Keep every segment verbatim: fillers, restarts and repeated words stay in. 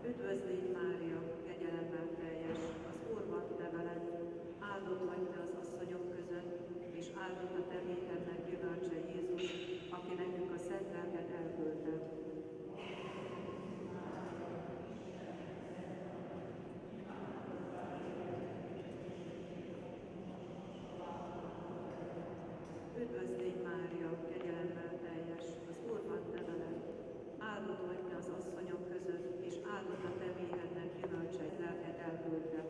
Üdvözlégy Mária, kegyelemmel teljes, az Úr van te veled, áldott vagy te az asszonyok között, és áldott a te méhednek gyümölcse Jézus, aki nekünk a szent lelket elküldte. Üdvözlégy Mária, kegyelemmel teljes, az Úr van te veled, áldott vagy te az asszonyok között, és áldott a te méhednek gyümölcse lelket elküldte.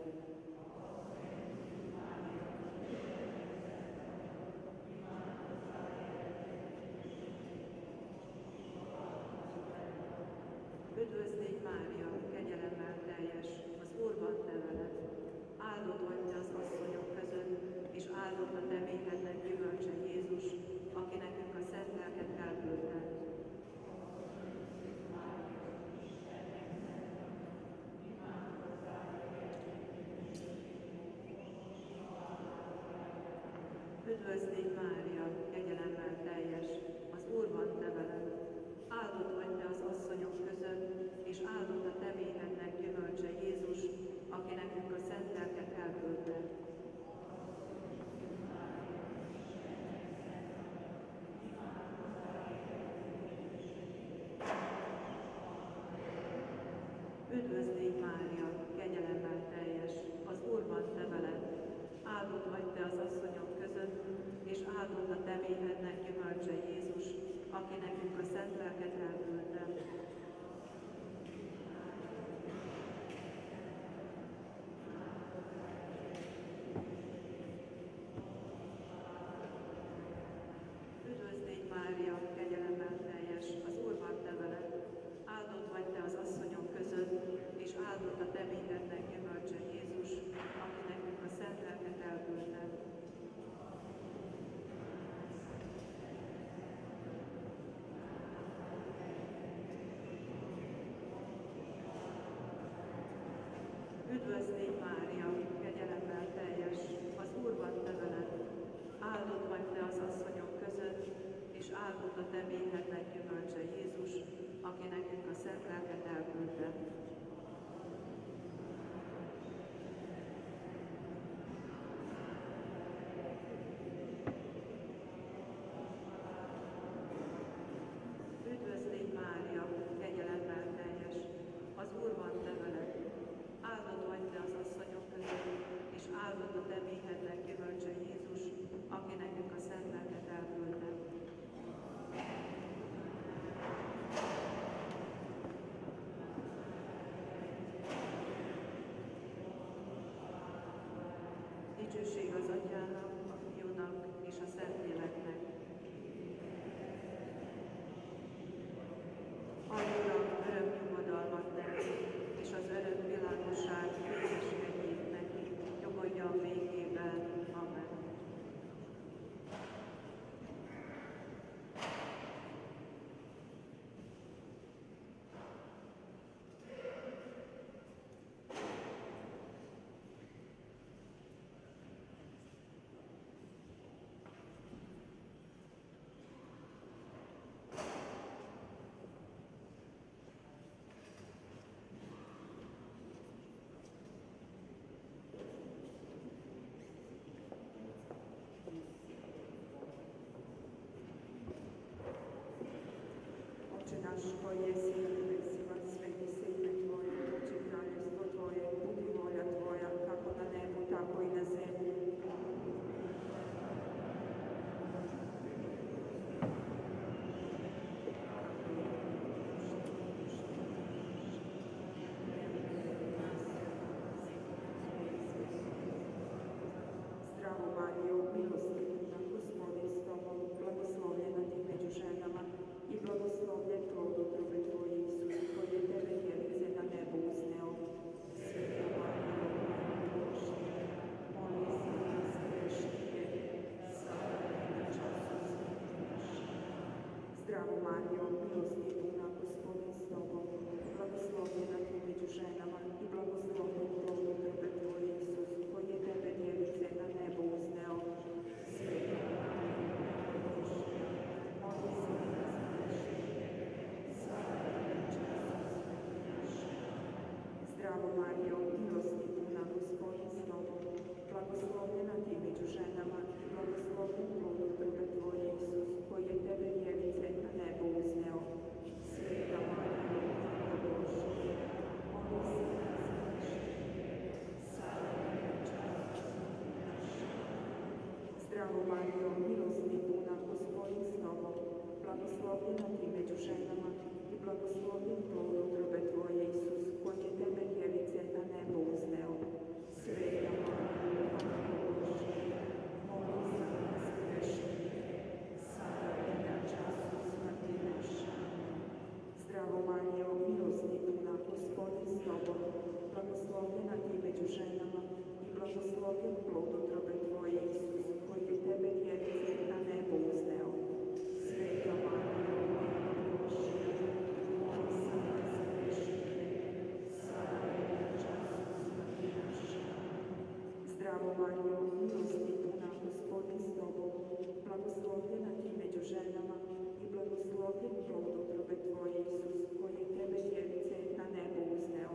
Üdvözlégy Mária, kegyelemmel teljes, az Úr van te veled, áldott vagy te az asszonyok között, és áldott a te méhednek gyümölcse Jézus, aki nekünk a szent lelket elküldte. Üdvözlégy Mária, kegyelemmel teljes, az Úr van te veled, áldott vagy te az asszonyok között, és áldott a te méhednek gyümölcse Jézus, aki nekünk a szent lelket elküldte. Üdvözlégy Mária, kegyelemmel teljes, az Úr van te veled, áldott vagy te az asszonyok között, és áldott a te méhednek gyümölcse Jézus, aki nekünk a szent lelket elküldte. Üdvözlégy Mária, kegyelemmel teljes, az Úr van te veled, áldott vagy te az asszonyok között, és áldott a te méhednek gyümölcse Jézus, aki nekünk a szent lelket elküldte. Üdvözlégy Mária, kegyelemmel teljes, az Úr van te veled, áldott vagy te az asszonyok között, és áldott a te méhednek gyümölcse Jézus, aki nekünk a szent lelket elküldte. Üdvözlégy Mária, kegyelemmel teljes, az Úr van te veled, áldott vagy te az asszonyok között, és áldott a te méhednek gyümölcse Jézus, aki nekünk a szent lelket elküldte. Dicsőség az Atyának, a Fiúnak és a Szentléleknek. Adj, Uram, örök nyugodalmat neki, és az örök világosság békeskedjék neki, nyugodjon békében. Amen. Oče naš koji jesi na nebesima, sveti se ime Tvoje, dođi kraljevstvo Tvoje, budi volja Tvoja, kako na nebu, tako i na zemlji. Zdravo Marijo, milostivna, Gospodin s Tobom, blagoslovljena ti među ženama i blagoslovljen plod utrobe Tvoje, Zdravo Marijo, milosti puna, Gospodin s tobom, blagoslovljena ti među ženama i blagoslovljen plod utrobe tvoje, Isus, koji je tebe djevice na nebo uzneo. Sveta Marija, Majko Božja, moli za nas grešnike, sada i na času smrti naše. Zdravo Marijo, milosti puna, Gospodin s tobom, blagoslovljena ti među ženama i blagoslovljen plod utrobe tvoje, Isus, koji je tebe djevice na nebo uzneo. Sveta Marija, Majko Božja, moli za nas grešnike, sada i na času smrti naše. Zdravo Marijo, milosti puna, Gospodin s tobom, blagoslovljena ti među ženama i blagoslovljen plod utrobe tvoje, Isus, koji je tebe djevice na nebo uzneo.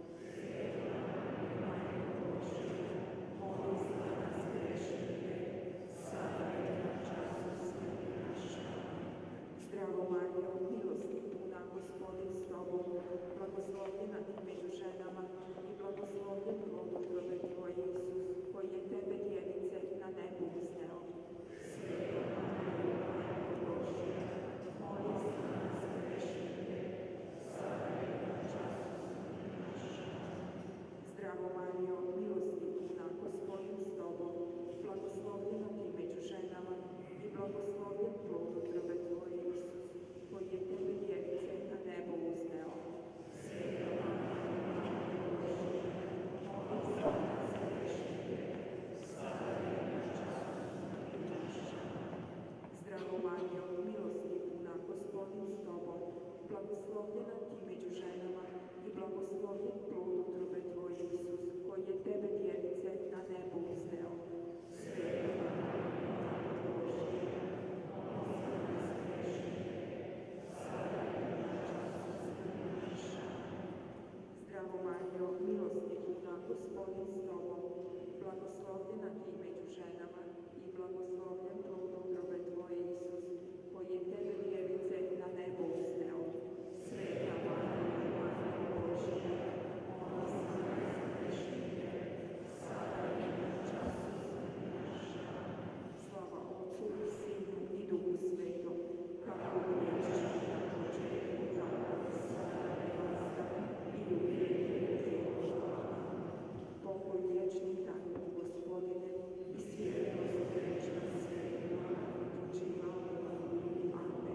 Zdravo Marijo, milosti puna, Gospodin s tobom, blagoslovljena ti među ženama i blagoslovljen plod utrobe tvoje, Isus, koji je tebe djevice na nebo uzneo. Sveta Marija, Majko Božja, moli za nas grešnike, sada i na času smrti naše. Zdravo Marijo, milosti puna, Gospodin s tobom, blagoslovljena ti među ženama i blagoslovljen plod utrobe tvoje, Isus, koji je tebe djevice na nebo uzneo. Sveta Marija, Majko Božja, moli za nas grešnike, sada i na času smrti naše. Zdravo Marijo, milosti puna, Gospodin s tobom, blagoslovljena ti među ženama i blagoslovljen plod utrobe tvoje, Isus, koji je tebe djevice na nebo uzneo. Sveta Marija, Majko Božja, moli za nas grešnike, sada i na času smrti naše. Zdravo Marijo, milosti puna, Gospodin s tobom, blagoslovljena ti među ženama i blagoslovljen plod utrobe tvoje, Isus, koji je tebe djevice na nebo uzneo. Sveta Marija, Majko Božja, moli za nas grešnike, sada i na času smrti naše. Slava Otcu i Sinu i Duhu Svetom, kako u vječnom na početku, tako i sada i vazda i u vijeke vijekova. Pokoj vječni daj nam, Gospodine, i svjetlost vječna svjetla, počivamo na Amen.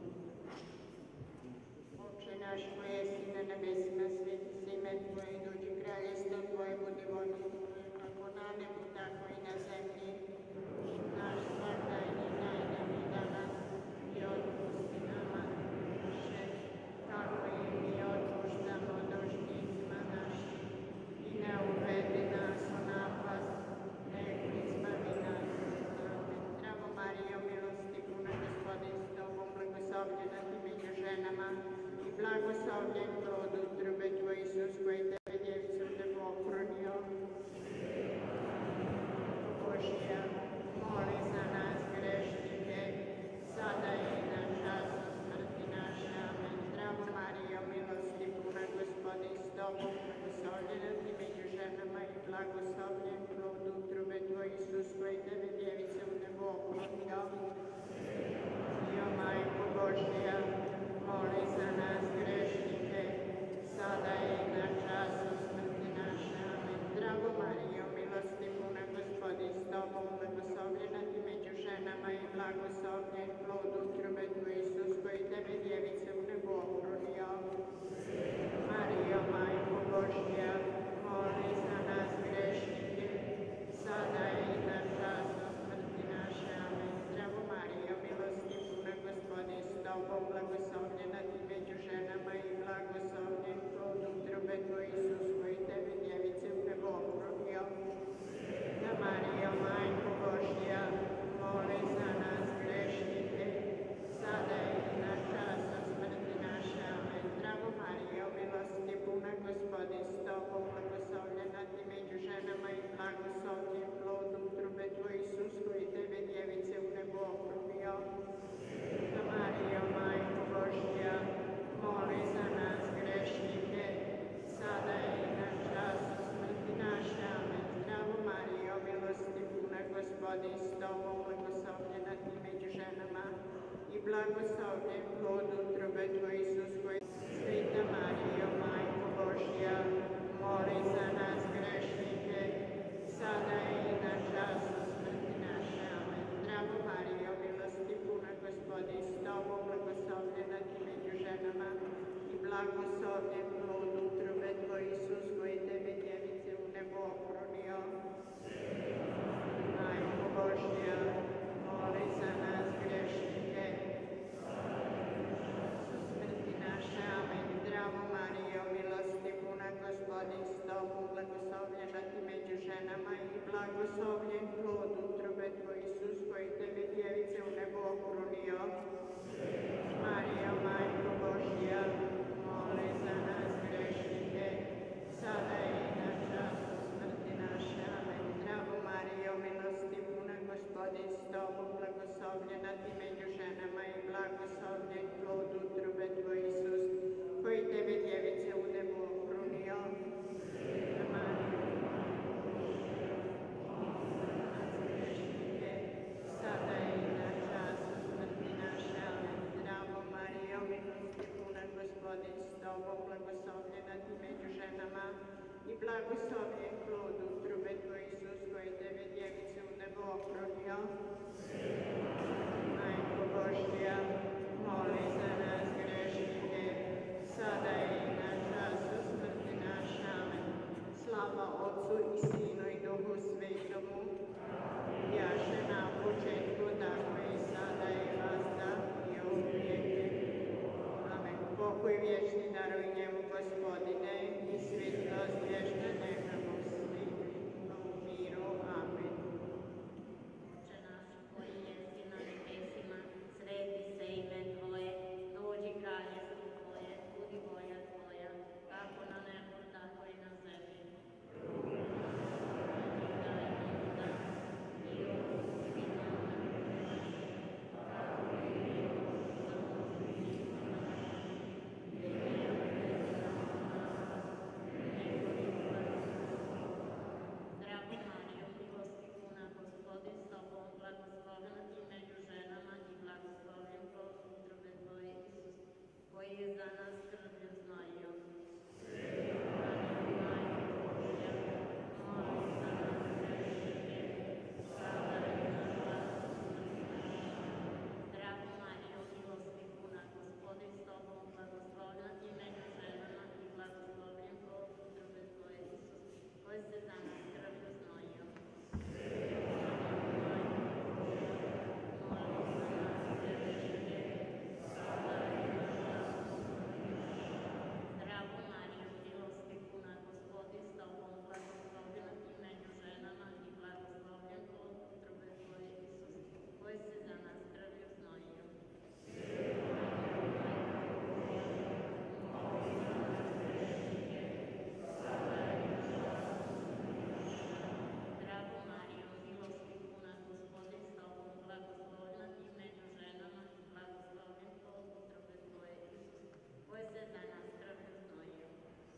Oče naš koji jesi na nebesima, sveti se ime Tvoje, dođi kraljestvo Tvoje, budi volja Tvoja, kako na nebu, tako i na zemlji. Naš svakdajni daj nam i danas, i otpusti nama naše, kako i mi otpuštamo dužnicima našim. I ne uvedi nas u napast, nego izbavi nas od zla. Zdravo Marijo, milosti puna, Gospodin s tobom, blagoslovljena ti među ženama i blagoslovljen plod utrobe tvoje, Isus, koji tebe djevicu nebo okrunio. Božja, moli za nas grešnike, sada i na času smrti naše. Amen. Zdravo Marijo, milosti puna, Gospodin s tobom, blagoslovljena ti među ženama i blagoslovljen plod utrobe tvoje, Isus, koji tebe djevice u nebo okrunio. Jo, Majko Božja, moli za nas grešnike, sada i na času smrti naše. Amen. Zdravo Marijo, milosti puna, Gospodin s tobom, blagoslovljena ti među ženama i blagoslovljen plod utrobe tvoje, Isus, koji tebe djevice u nebo okrunio. Marijo, Majko Božja, moli za nas grešnike, sada i na času smrti naše. Amen. Zdravo Marijo, milosti puna, Gospodin s tobom, blagoslovljena ti među ženama i blagoslovljen plod utrobe tvoje, Isus, koji tebe djevice u nebo okrunio. Marijo, Majko Božja, moli za nas grešnike, sada i na času smrti naše. Amen. Zdravo Marijo, milosti puna, Gospodin s tobom, blagoslovljena ti među ženama i blagoslovljen plod utrobe tvoje, Isus, koji tebe djevice u nebo okrunio. Marijo, Majko Božja, moli za nas grešnike, sada i na času smrti naše. Amen. Zdravo Marijo, milosti puna, Gospodin s tobom, blagoslovljen plod utrobe Tvoje, Isus, koji Tebe, djevice, u nebo okrunio. Majko Božja, moli za nas grešnike, su smrti naše. Amen. Zdravo Marijo, milosti puna, Gospodin s Tobom, blagoslovljena Ti među ženama i blagoslovljen plod utrobe Tvoje, Isus, koji Tebe, djevice, u nebo okrunio. Marijo, Majko Božja, moli za nas grešnike, sada i na času smrti naše. Amen. Zdravo Marijo, milosti puna, Gospodin s Tobom, blagoslovljena Ti među ženama i blagoslovljen plod utrobe Tvoje, Isus, koji Tebe, djevice, u nebo okrunio. Sada i na času smrti naše. Amen. Zdravo Marijo, milosti puna, Gospodin s Tobom, blagoslovljena Ti među ženama i blagoslovljen plod utrobe Tvoje, Isus, koji Tebe, djevice, u nebo okrunio. Majko Božja, moli za nas grešnike, sada i na času smrti naše. Amen. Slava Otcu i Sinu i Duhu Svetomu, jaše na početku, tako i sada i vazda i uvijek. Amen. Pokoj vječni daruj njemu, Gospodine, i svjetlost vječna neka mu svi u miru. Amen. Oče naš koji jesi na nebesima, sveti se ime Tvoje, dođi kraljestvo Tvoje, budi volja Tvoja, kako na nebu, tako i na zemlji. Daj nam danas i oprosti nam naše greške, kako i mi oprostimo i ne uvedi nas u napast, nego izbavi nas zla. Zdravo Marijo, milosti puna, Gospodin s Tobom, blagoslovljena Ti među ženama i blagoslovljen plod utrobe Tvoje, Isus, koji je za nas krvlju znojio. Marijo, Majko Božja, moli za nas grešnike, sada i na času smrti naše. Zdravo Marijo, milosti puna, Gospodin s Tobom, blagoslovljena Ti među ženama i blagoslovljen plod utrobe Tvoje, Isus, koji se za nas krvlju znojio. Zdravo Marijo, milosti puna, Gospodin s Tobom, blagoslovljena Ti među ženama i blagoslovljen plod utrobe Tvoje, Isus, koji se za nas krvlju znojio. Zdravo Marijo, milosti puna, Gospodin s Tobom, blagoslovljena Ti među ženama i blagoslovljen plod utrobe Tvoje, Isus, koji se za nas krvlju znojio.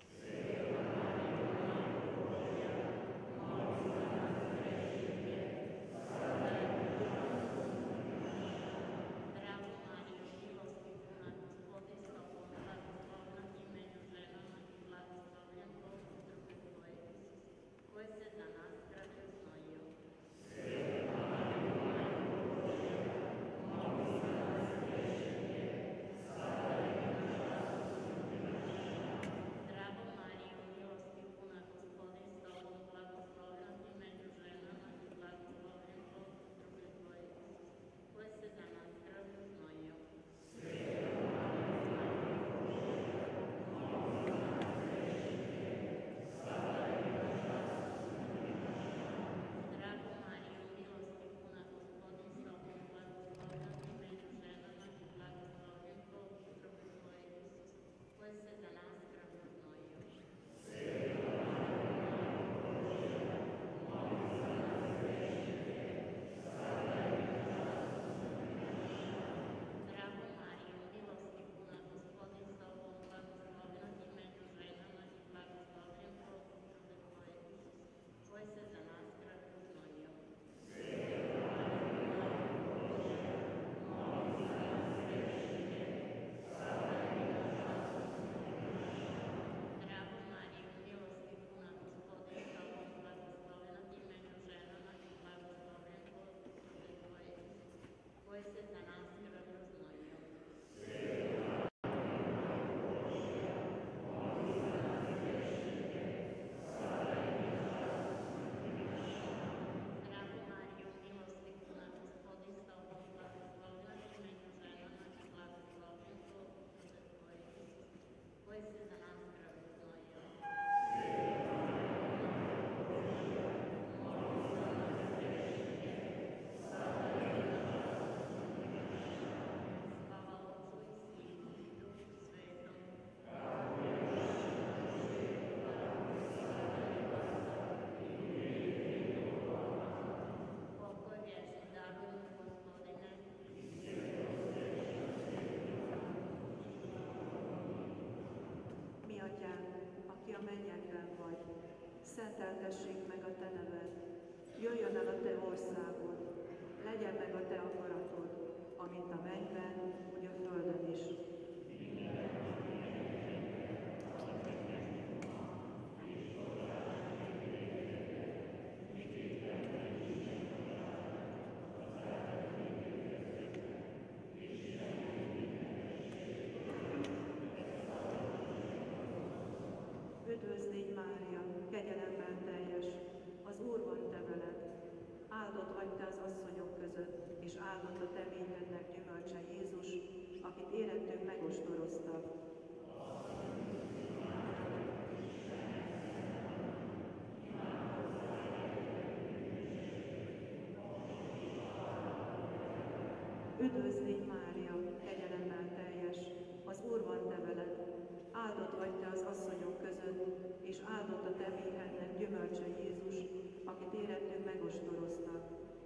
Zdravo Marijo, milosti puna, Gospodin s Tobom, blagoslovljena Ti među ženama i blagoslovljen plod utrobe Tvoje, Isus, koji se za nas krvlju znojio. Zdravo Marijo, milosti puna, Gospodin s Tobom, blagoslovljena Ti među ženama i blagoslovljen plod utrobe Tvoje, Isus, koji se za nas krvlju znojio. Zdravo Marijo, milosti puna, Gospodin s Tobom, blagoslovljena Ti među ženama i blagoslovljen plod utrobe Tvoje, Isus, koji se za nas krvlju znojio. Zdravo Marijo, milosti puna, Gospodin s Tobom, blagoslovljena Ti među ženama i blagoslovljen plod utrobe Tvoje, Isus, koji se za nas krvlju znojio. Zdravo Marijo, milosti puna, Gospodin s Tobom, blagoslovljena Ti među ženama i blagoslovljen plod utrobe Tvoje, Isus, koji se za nas krvlju znojio. a mennyekben vagy, szenteltessék meg a te neved, jöjjön el a te országod, legyen meg a te akaratod, amint a mennyben, úgy a földön is. Üdvözl légy, Mária, kegyelemmel teljes, az Úr van te veled. Áldott vagy te az asszonyok között, és áldott a te méhednek gyümölcse Jézus, akit érettünk megostoroztak. Üdvözl légy, Mária, kegyelemmel teljes, az Úr van te veled. Áldott vagy te az asszonyok között, és áldott a te méhednek gyümölcse Jézus, akit érettünk megostoroztak.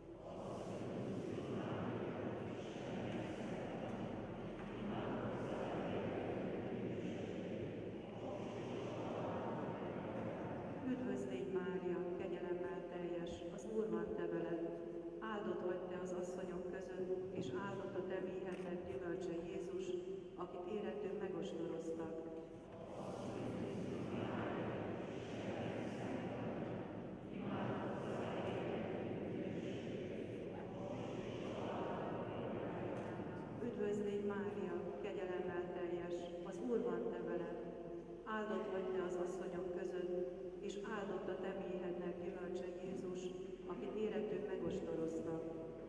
Üdvözl légy, Mária, kegyelemmel teljes, az Úr van te veled. Áldott vagy te az asszonyok között, és áldott a te méhednek gyümölcse Jézus, akit érettünk megostoroztak. Üdvözl légy, Mária, kegyelemmel teljes, az Úr van te veled. Áldott vagy te az asszonyok között, és áldott a te méhednek gyümölcse Jézus, akit érettünk megostoroztak.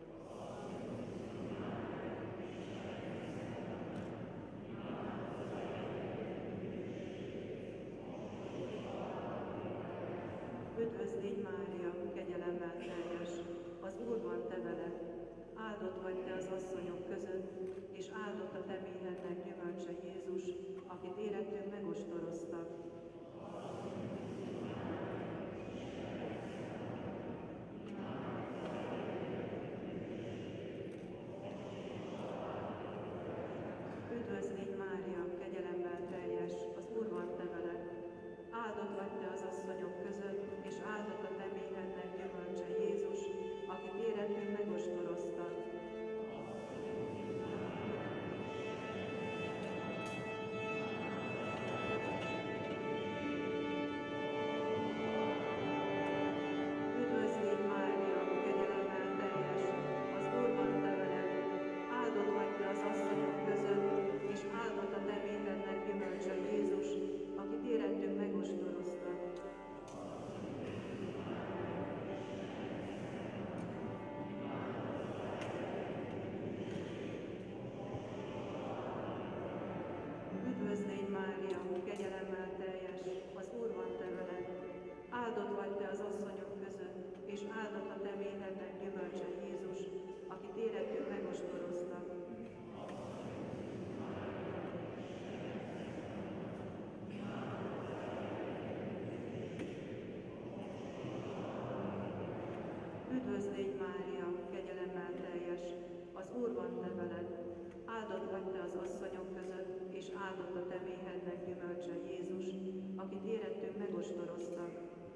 Üdvözl légy, Mária, kegyelemmel teljes, az Úr van te veled. Áldott vagy te az asszonyok között, és áldott a te méhednek gyümölcse Jézus, akit érettünk megostoroztak. Üdvözl légy, Mária, kegyelemmel teljes, az Úr van te veled. Áldott vagy te az asszonyok között, és áldott a te méhednek gyümölcse Jézus, akit érettünk megostoroztak. Üdvözl légy, Mária, kegyelemmel teljes, az Úr van te veled. Áldott vagy te az asszonyok között, és áldott a te méhednek gyümölcse Jézus, akit érettünk megostoroztak. Üdvözl légy, Mária, kegyelemmel teljes, az Úr van te veled. Áldott vagy te az asszonyok között, és áldott a te méhednek gyümölcse Jézus, akit érettünk megostoroztak. Üdvözl légy, Mária, kegyelemmel teljes, az Úr van te veled. Áldott vagy te az asszonyok között, és áldott a te méhednek gyümölcse Jézus, akit érettünk megostoroztak.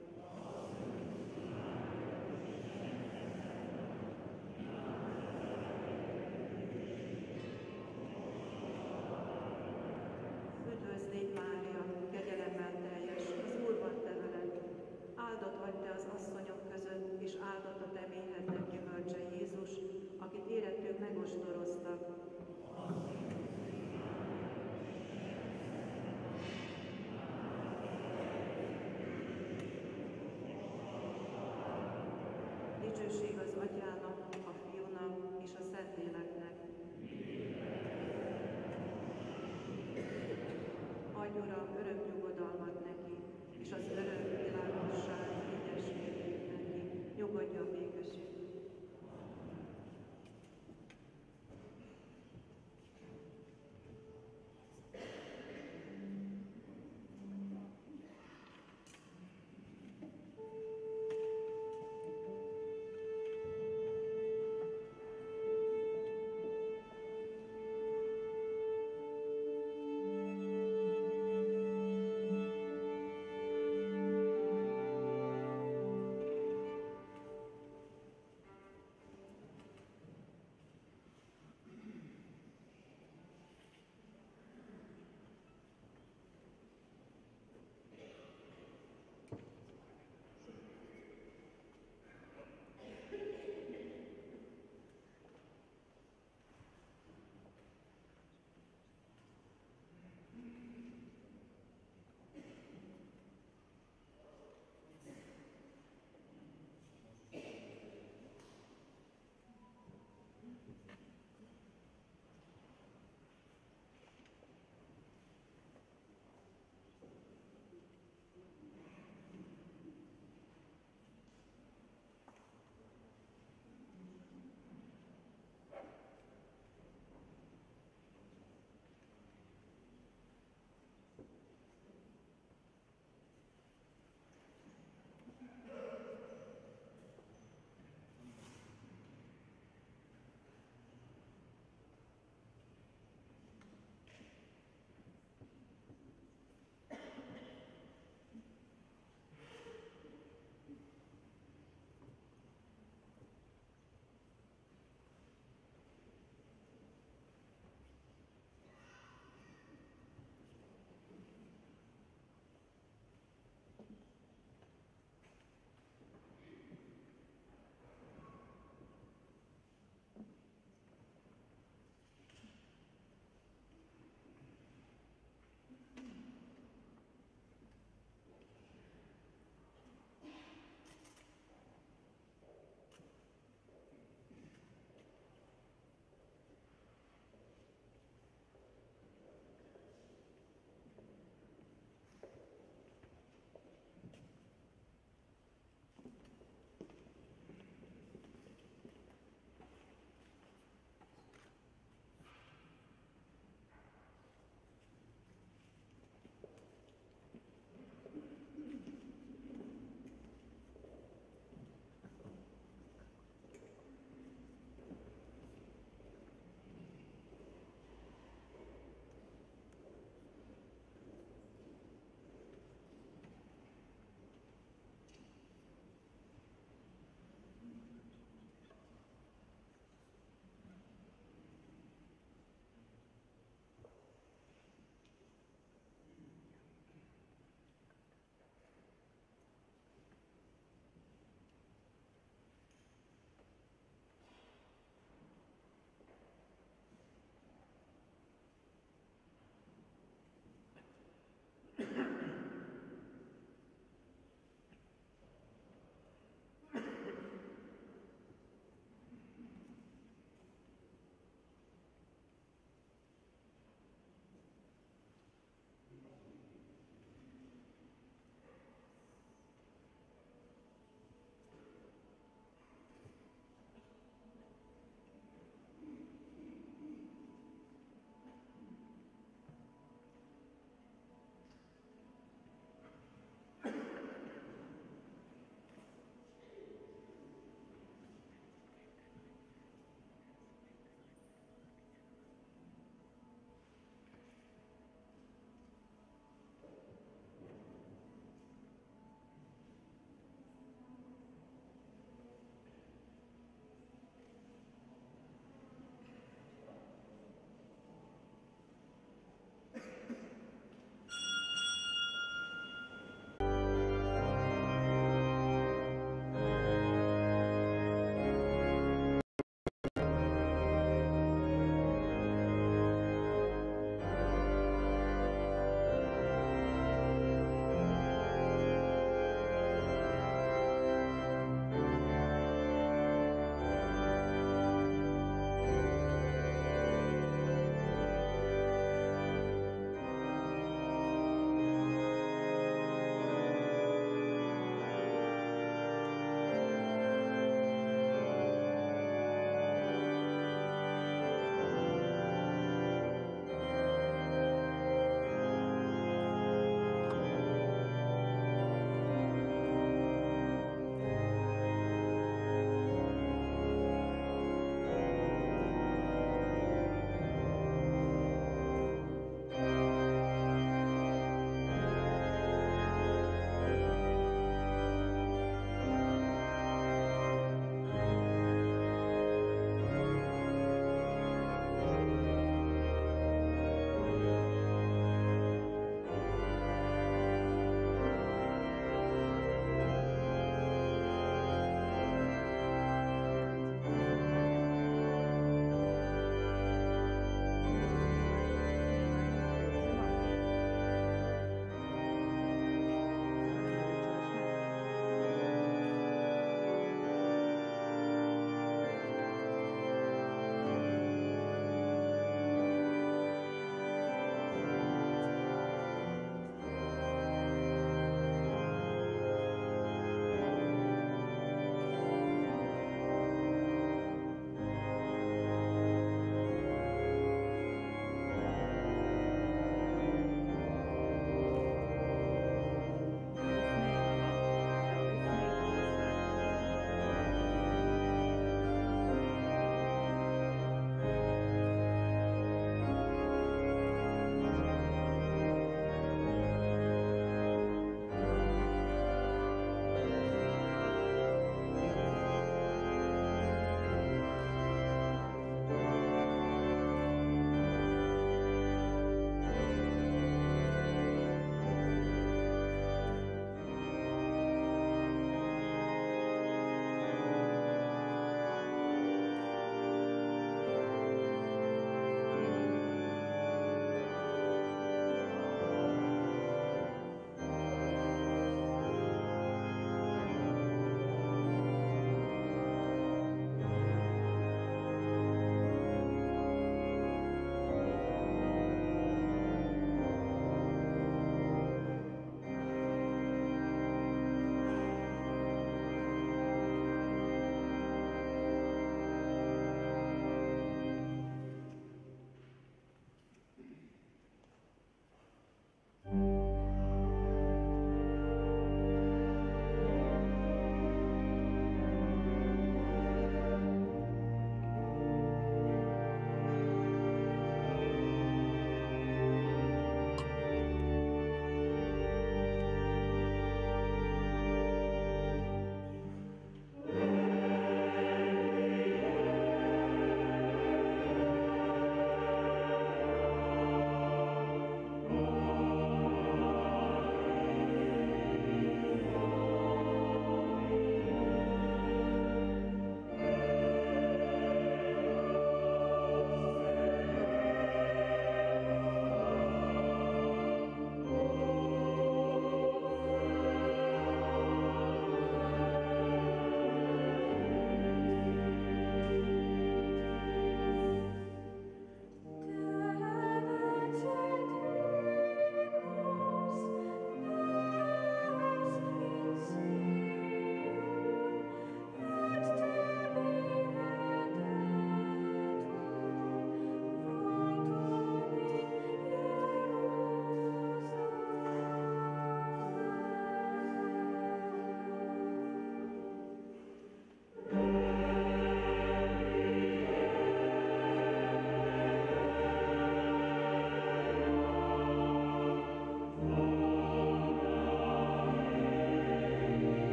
Üdvözl légy, Mária, kegyelemmel teljes, az Úr van te veled. Áldott vagy te az asszonyok között, és áldott a te méhednek gyümölcse Jézus, akit érettünk megostoroztak. Dicsőség az Atyának, a Fiúnak és a Szentléleknek. Adj, Uram, örök nyugodalmat neki, és az örök világosság édességét neki. Nyugodjon békesség.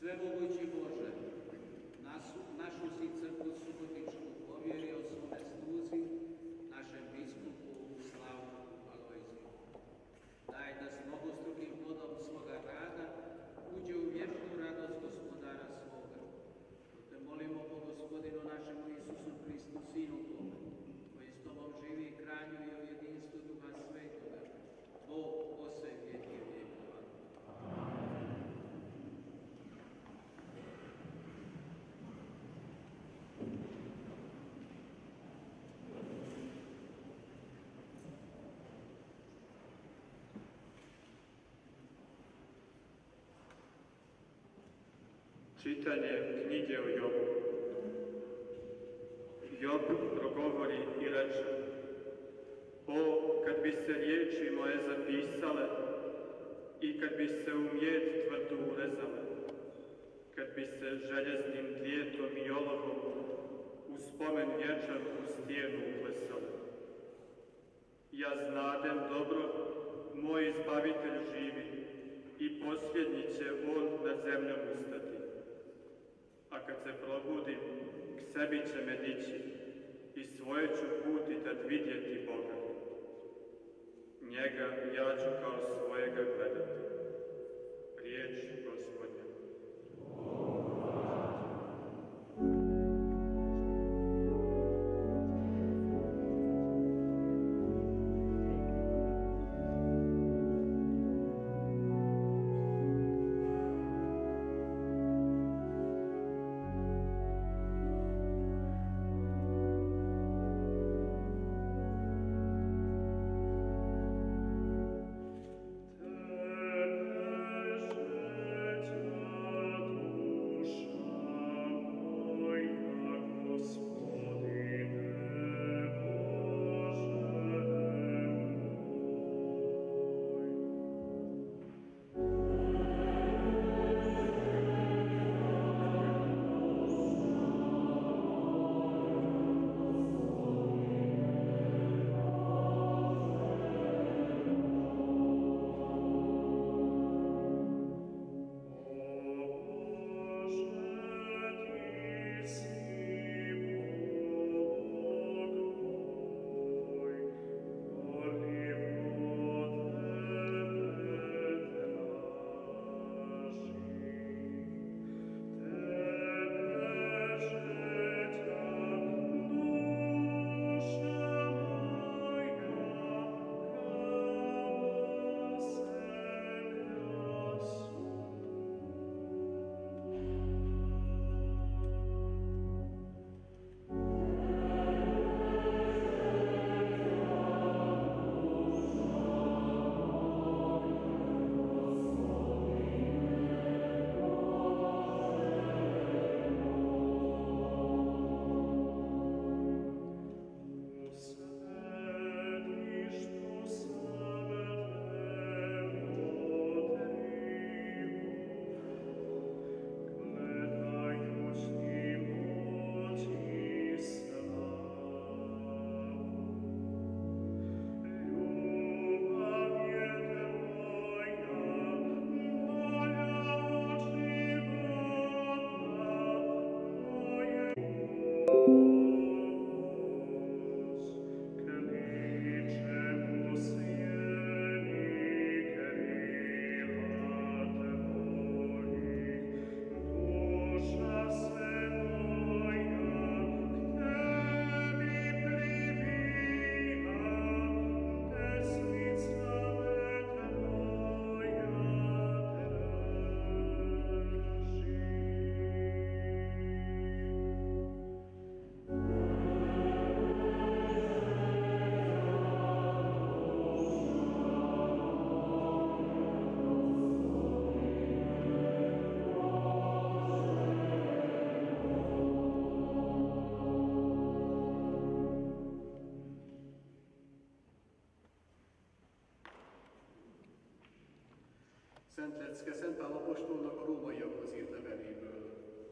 Svemogući Bože, našu, našu si crkvu subotičku povjerio svome sluzi, našem biskupu Slavku Alojziju. Daj da s mnogostrukim plodom svoga rada uđe u vječnu radost gospodara svoga. Te molimo po gospodinu našemu Isusu Hristu, Sinu Tvome, koji s Tobom živi i kraljuje u jedinstvu Duha Svetoga, Bog ose vijeke vjekova. Čitanje knjige o Jobu. Job progovori i reče: O, kad bi se riječi moje zapisale i kad bi se u mjed tvrdo urezale, kad bi se željeznim dlijetom i olovom u spomen vječan u stijenu uklesale. Ja znadem dobro, moj izbavitelj živi i posljednji će on nad zemljom ustati. A kad se probudim, k sebi će me dići i svoje ću puti tad vidjeti Boga. Njega ja ću kao svojega gledati. Riječ Gospodnja. Szent Lecke Szent Pál apostolnak a rómaiakhoz írt leveléből.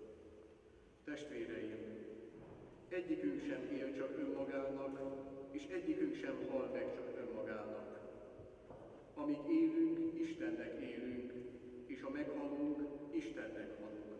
Testvéreim, egyikünk sem él csak önmagának, és egyikünk sem hal meg csak önmagának. Amíg élünk, Istennek élünk, és ha meghalunk, Istennek halunk.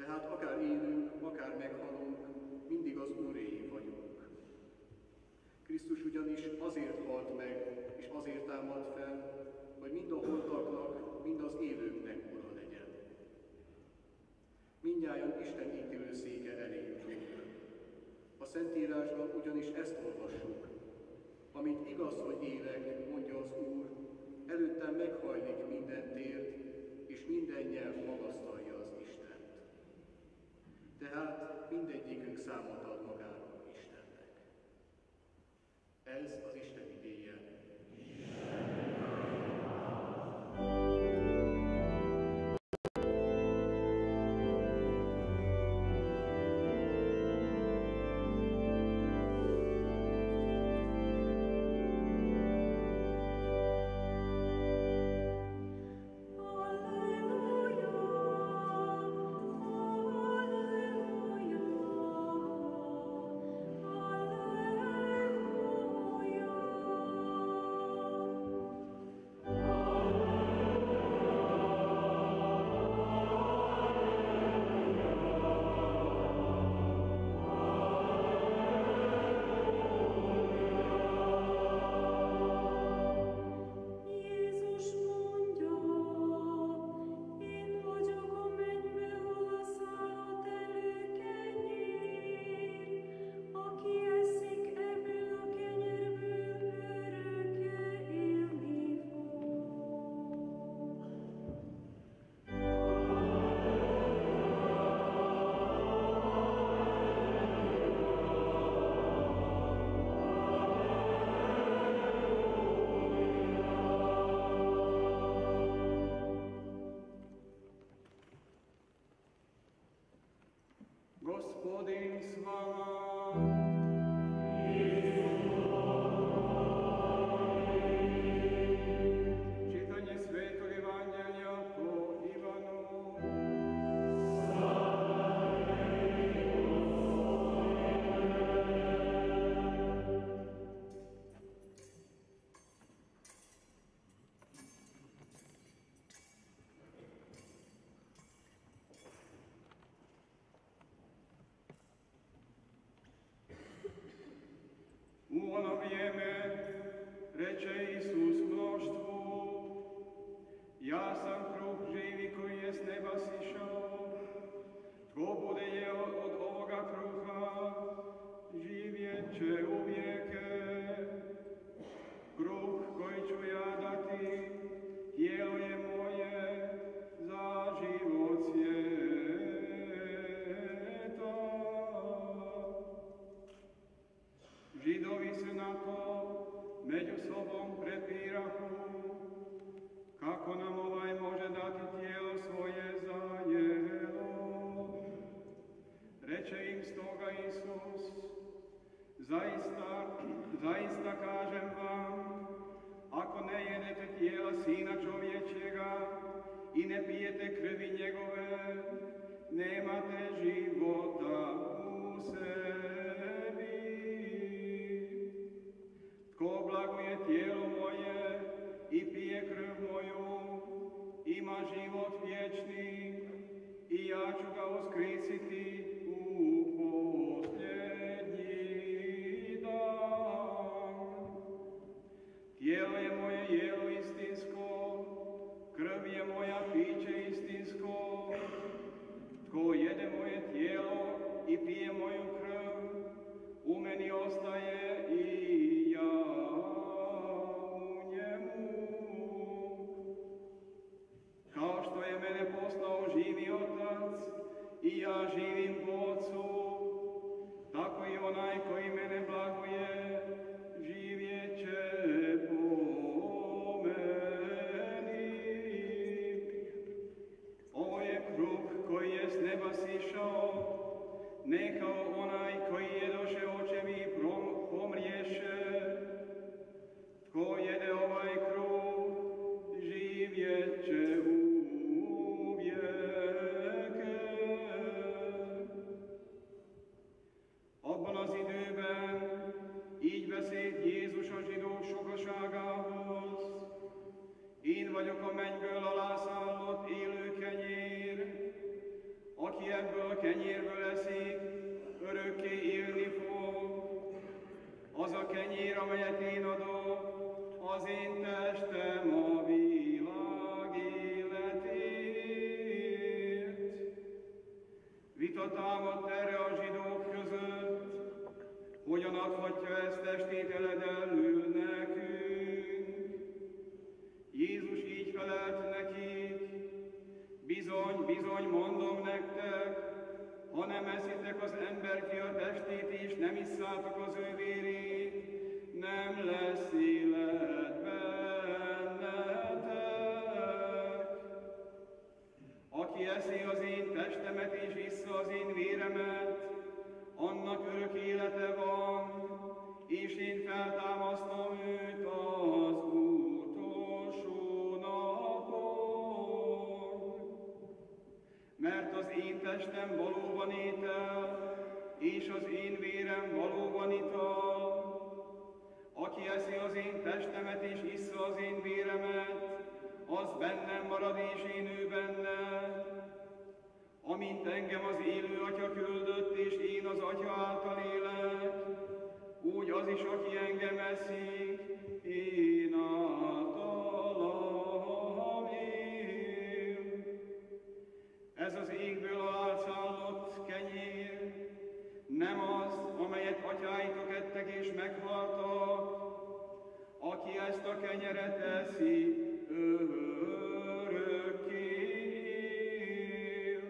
Tehát akár élünk, akár meghalunk, mindig az Úréé vagyunk. Krisztus ugyanis azért halt meg, és azért támad fel, hogy mind a holtaknak, mind az élőknek ura legyen. Mindnyájan Isten ítélőszéke elé jutunk. A Szentírásban ugyanis ezt olvassuk. Amint igaz, hogy élek, mondja az Úr, előttem meghajlik minden tér, és minden nyelv magasztalja az Istent. Tehát mindegyikünk számot ad magáról Istennek. Ez az Isten igéje. Gospodin s vama. Čitanje Svetog Evanđelja po Ivanu. U ono vrijeme reče Isus mnoštvu, ja sam kruh živi koji je s neba sišao, tko bude jeo od ovoga kruha, živjet će u vijeke. Kruh koji ću ja dati, tijelo je moje za život svijeta. Židovi se na to među sobom prepirahu, kako nam ovaj može dati tijelo svoje za jelo. Reče im stoga Isus, zaista, zaista kažem vam, ako ne jedete tijela Sina čovječjega i ne pijete krvi njegove, nemate života u sebi. Tko blaguje tijelo moje i pije krv moju, ima život vječni i ja ću ga uskrisiti u posljednji dan. Tijelo je moje jelo istinsko, krv je moja piće istinsko. Tko jede moje tijelo i pije moju krv, u meni ostaje i ja u njemu. Kao što je mene poslao živi Otac i ja živim po Otcu, tako i onaj koji mene blaguje živjet će po meni. Ovo je kruh koji je s neba sišao, ne kao onaj koji jedoše očevi pomriješe. Tko jede ovaj kruh, živjet će u vijeke. Abban az időben így beszélt Jézus a zsidók sokaságához, én vagyok a mennyből alászállott élő kenyér, aki ebből kenyérből eszik, örökké élni fog. Az a kenyér, amelyet én adok, az én testem a világ életért. Vita támadt erre a zsidók között, hogyan adhatja ezt testét eledelül nekünk. Jézus így felelt nekik, bizony, bizony mondom nektek, ha nem eszitek az emberfia testét és nem isszátok az ő vérét, nem lesz élet bennetek. Aki eszi az én testemet és issza az én véremet, annak örök élete van, és én feltámasztom őt az utolsó napon. Mert az én testem valóban étel, és az én vérem valóban ital. Aki eszi az én testemet és issza az én véremet, az bennem marad és én ő benne. Amint engem az élő Atya küldött, és én az Atya által élek, úgy az is, aki engem eszik, én általam él. Ez az égből alálszállott kenyér, nem az, amelyet atyáitok ettek és meghaltak. Aki ezt a kenyeret eszi, örökké él.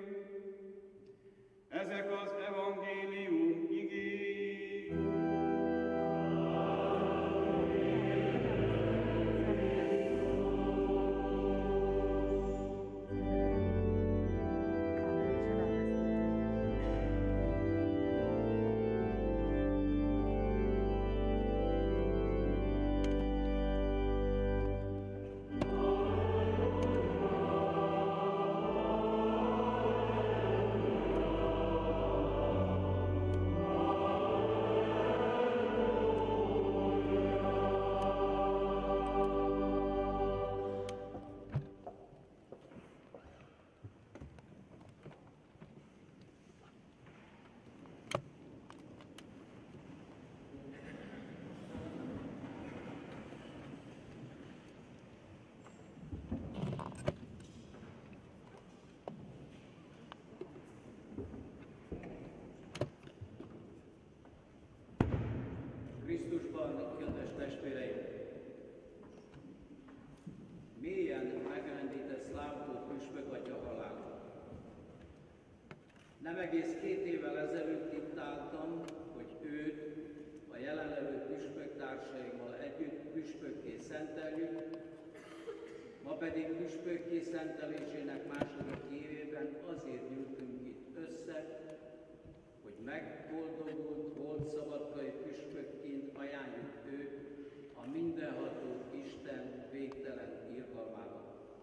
Ezek az evangélium igéi. Krisztusban, kedves testvéreim! Mélyen megrendített Szlávtó püspök atya halála. Nem egész két évvel ezelőtt itt álltam, hogy őt a jelenlevő püspöktársaimmal együtt püspökké szenteljük, ma pedig püspökké szentelésének második évében azért gyűltünk itt össze, hogy megboldogult volt szabadkai püspökként ajánljuk őt a mindenható Isten végtelen irgalmában.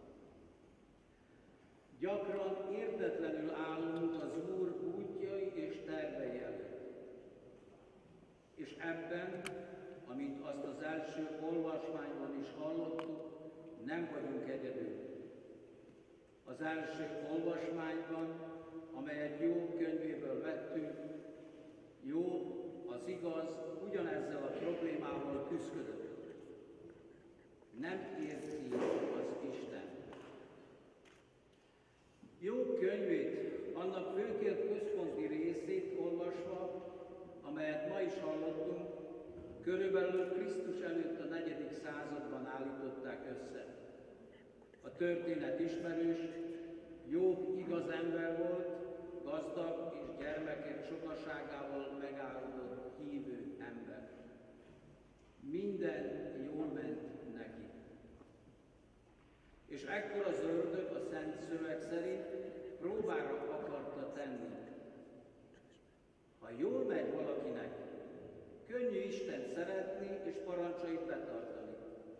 Gyakran értetlenül állunk az Úr útjai és tervei előtt. És ebben, amint azt az első olvasmányban is hallottuk, nem vagyunk egyedül. Az első olvasmányban, amelyet Jobb könyvéből vettünk, Jobb, az igaz, ugyanezzel a problémával küszködött. Nem érti az Isten. Jobb könyvét, annak főként központi részét olvasva, amelyet ma is hallottunk, körülbelül Krisztus előtt a negyedik században állították össze. A történet ismerős, Jobb igaz ember volt, gazdag és gyermekek sokaságával megáldott hívő ember. Minden jól ment neki. És ekkor az ördög a Szent Szöveg szerint próbára akarta tenni. Ha jól megy valakinek, könnyű Istent szeretni és parancsait betartani.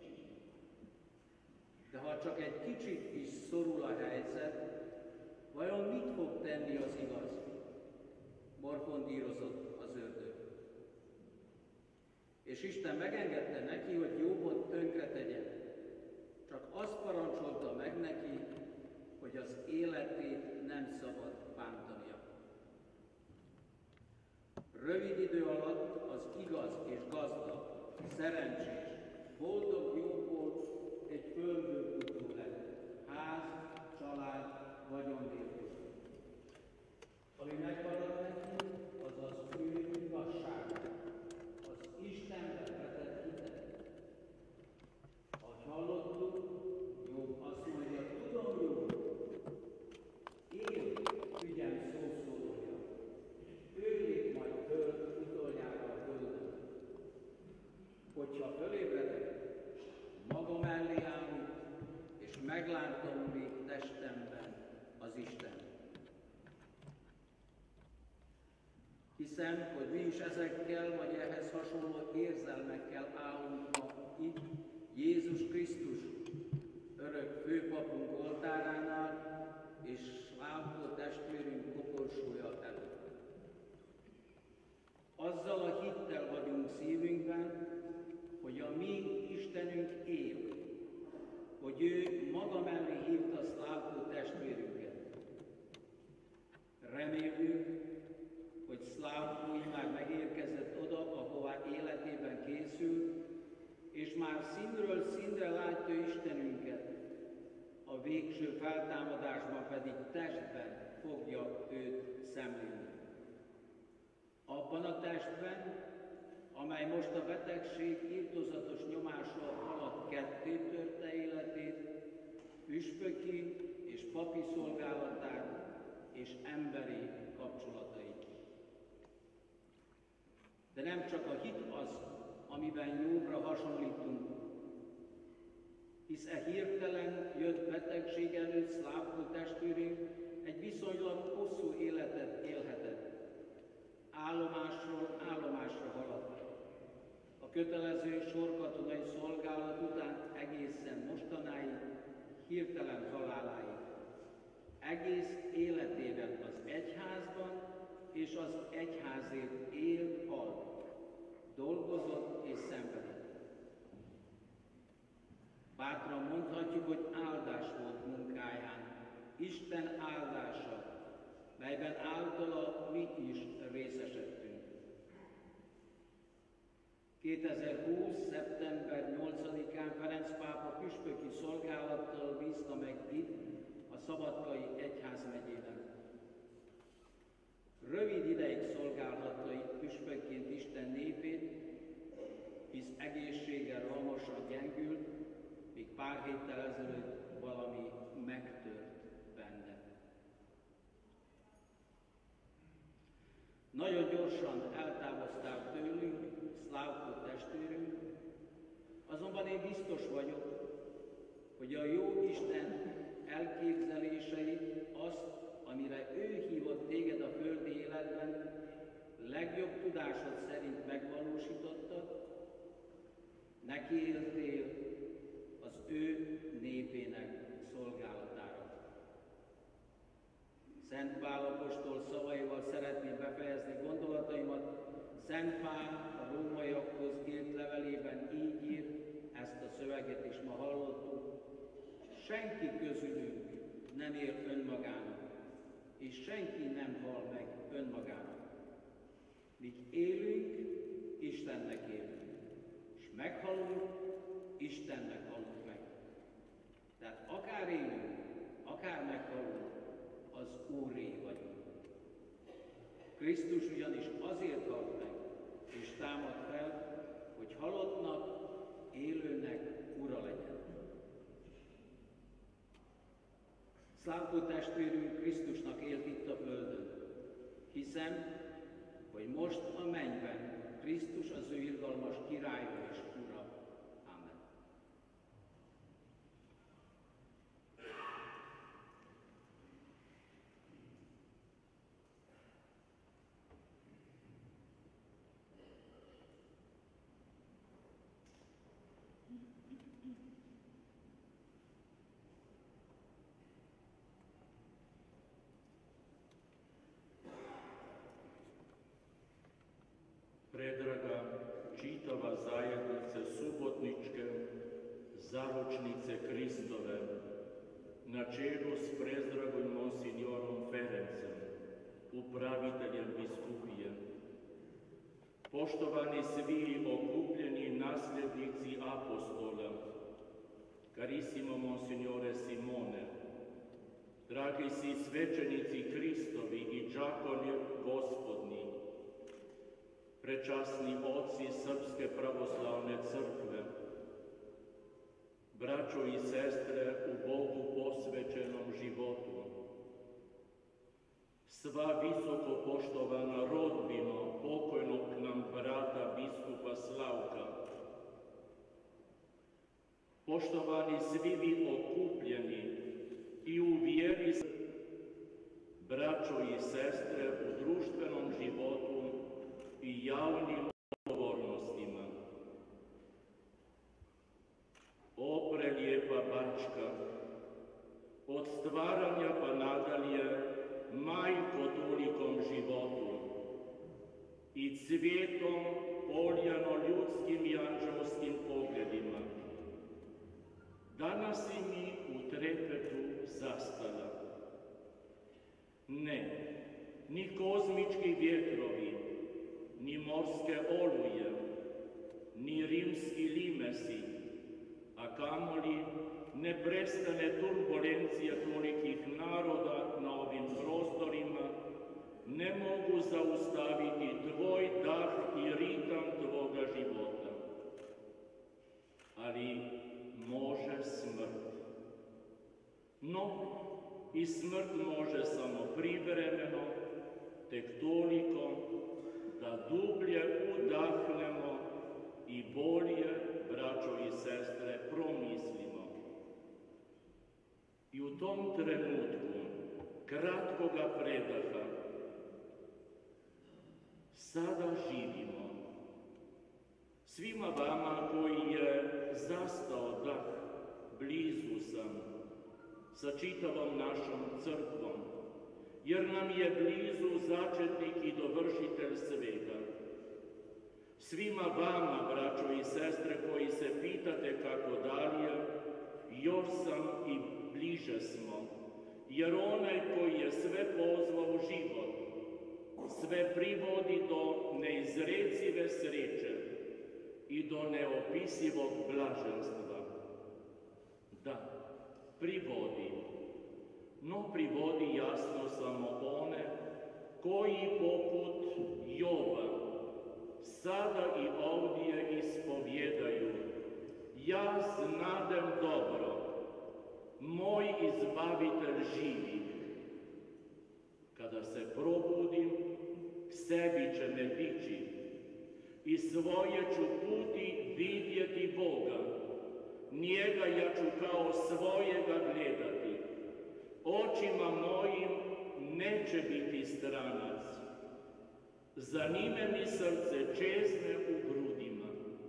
De ha csak egy kicsit is szorul a helyzet, vajon mit fog tenni az igaz? Morfondírozott az ördög. És Isten megengedte neki, hogy Jobbot tönkre tegye. Csak azt parancsolta meg neki, hogy az életét nem szabad bántania. Rövid idő alatt az igaz és gazdag, szerencsés, boldog jóból egy földből futó lett, ház, család, vagyon nélkül. Ami megmarad neki, az az ő igazsága, az Istenbe vetett hitet. Ahogy hallottuk, Jobb azt mondja, tudom jó, én ügyem szószólója, ő lép majd föl utoljára a földön. Hogyha fölébredek, maga mellé állni, és meglátom még testemben az Isten. Hiszem, hogy mi is ezekkel, vagy ehhez hasonló érzelmekkel állunk ma itt, Jézus Krisztus, örök főpapunk oltáránál, és Slávko testvérünk koporsója előtt. Azzal a hittel vagyunk szívünkben, hogy a mi Istenünk él, hogy ő maga mellé hívta Slávko testvérünket. Reméljük, hogy Slávko már megérkezett oda, ahová életében készült, és már színről színre látja Istenünket, a végső feltámadásban pedig testben fogja őt szemlélni. Abban a testben, amely most a betegség irtózatos nyomása alatt ketté törte életét, püspöki és papi szolgálatát és emberi kapcsolatait. De nem csak a hit az, amiben Jobbra hasonlítunk, hisz e hirtelen jött betegség előtt Slávko testvérünk egy viszonylag hosszú életet élhetett. Állomásról állomásra haladt. A kötelező sorkatonai szolgálat után egészen mostanáig, hirtelen haláláig. Egész életében az egyházban és az egyházért él, halt. Dolgozott és szenvedett. Bátran mondhatjuk, hogy áldás volt munkáján, Isten áldása, melyben általa mi is részesedtünk. kétezer-húsz. szeptember nyolcadikán Ferenc pápa püspöki szolgálattal bízta meg itt, a Szabadkai egyházmegyében. Rövid ideig szolgálhatta itt püspökként Isten népét, hisz egészsége rohamosan gyengült, míg pár héttel ezelőtt valami megtört benne. Nagyon gyorsan eltávozták tőlünk Slávko testvérünk, azonban én biztos vagyok, hogy a jó Isten elképzeléseit, azt, amire ő hívott téged a földi életben, legjobb tudásod szerint megvalósította, neki éltél az ő népének szolgálatára. Szent Pál apostol szavaival szeretném befejezni gondolataimat. Szent Pál a rómaiakhoz írt levelében így ír, ezt a szöveget is ma hallottuk: senki közülünk nem él önmagának, és senki nem hal meg önmagának. Míg élünk, Istennek élünk, és meghalunk, Istennek halunk meg. Tehát akár élünk, akár meghalunk, az Úré vagyunk. Krisztus ugyanis azért halt meg, és támad fel, hogy halottnak, élőnek ura legyen. Slávko testvérünk Krisztusnak élt itt a földön. Hiszem, hogy most a mennyben Krisztus az ő irgalmas királya és ura. Amen. Predraga čitava zajednice subotničke zaručnice Kristove na čelu s prezdragom monsignorom Ferencem, upraviteljem biskupije, poštovani svi okupljeni nasljednici apostola, Carissimo Monsignore Simone, dragi si svećenici Kristovi i đakoni Gospodni, prečasni oci Srpske pravoslavne crkve, braćo i sestre u Bogu posvećenom životu, sva visoko poštovana rodbino pokojnog nam brata biskupa Slavka, poštovani svi vi okupljeni i u vjeri, braćo i sestre u društvenom životu i javnim odgovornostima. O prelijepa Bačka, od stvaranja pa nadalje, majko tolikom životu i cvijetom poljano ljudskim i anđelskim pogledima, danas i mi u trepetu zastala. Ne, ni kozmički vjetrovi, ni morske oluje, ni rimski limesi, a kamoli ne prestane turbulencija tolikih naroda na ovim prostorima, ne mogu zaustaviti tvoj dah i ritam tvoga života. Ali može smrt. No, i smrt može samo privremeno, tek toliko da dublje udahnemo i bolje, braćo i sestre, promislimo. I u tom trenutku kratkoga predaha sada živimo. Svima vama koji je zastao dah, blizu sam sa čitavom našom crkvom, jer nam je blizu začetnik i dovršitelj svega. Svima vama, braćo i sestre, koji se pitate kako dalje, još sam i bliže smo, jer onaj koji je sve pozvao u život, sve privodi do neizrecive sreće i do neopisivog blaženstva. Da, privodi, no privodi jasno samo one koji poput Jova sada i ovdje ispovjedaju: ja znadem dobro, moj izbavitelj živi. Kada se probudim, sebi će me dići i svoje ću puti vidjeti Boga. Njega ja ću kao svojega gledati. Očima mojim neće biti stranac. Za njime mi srce čezne u grudima.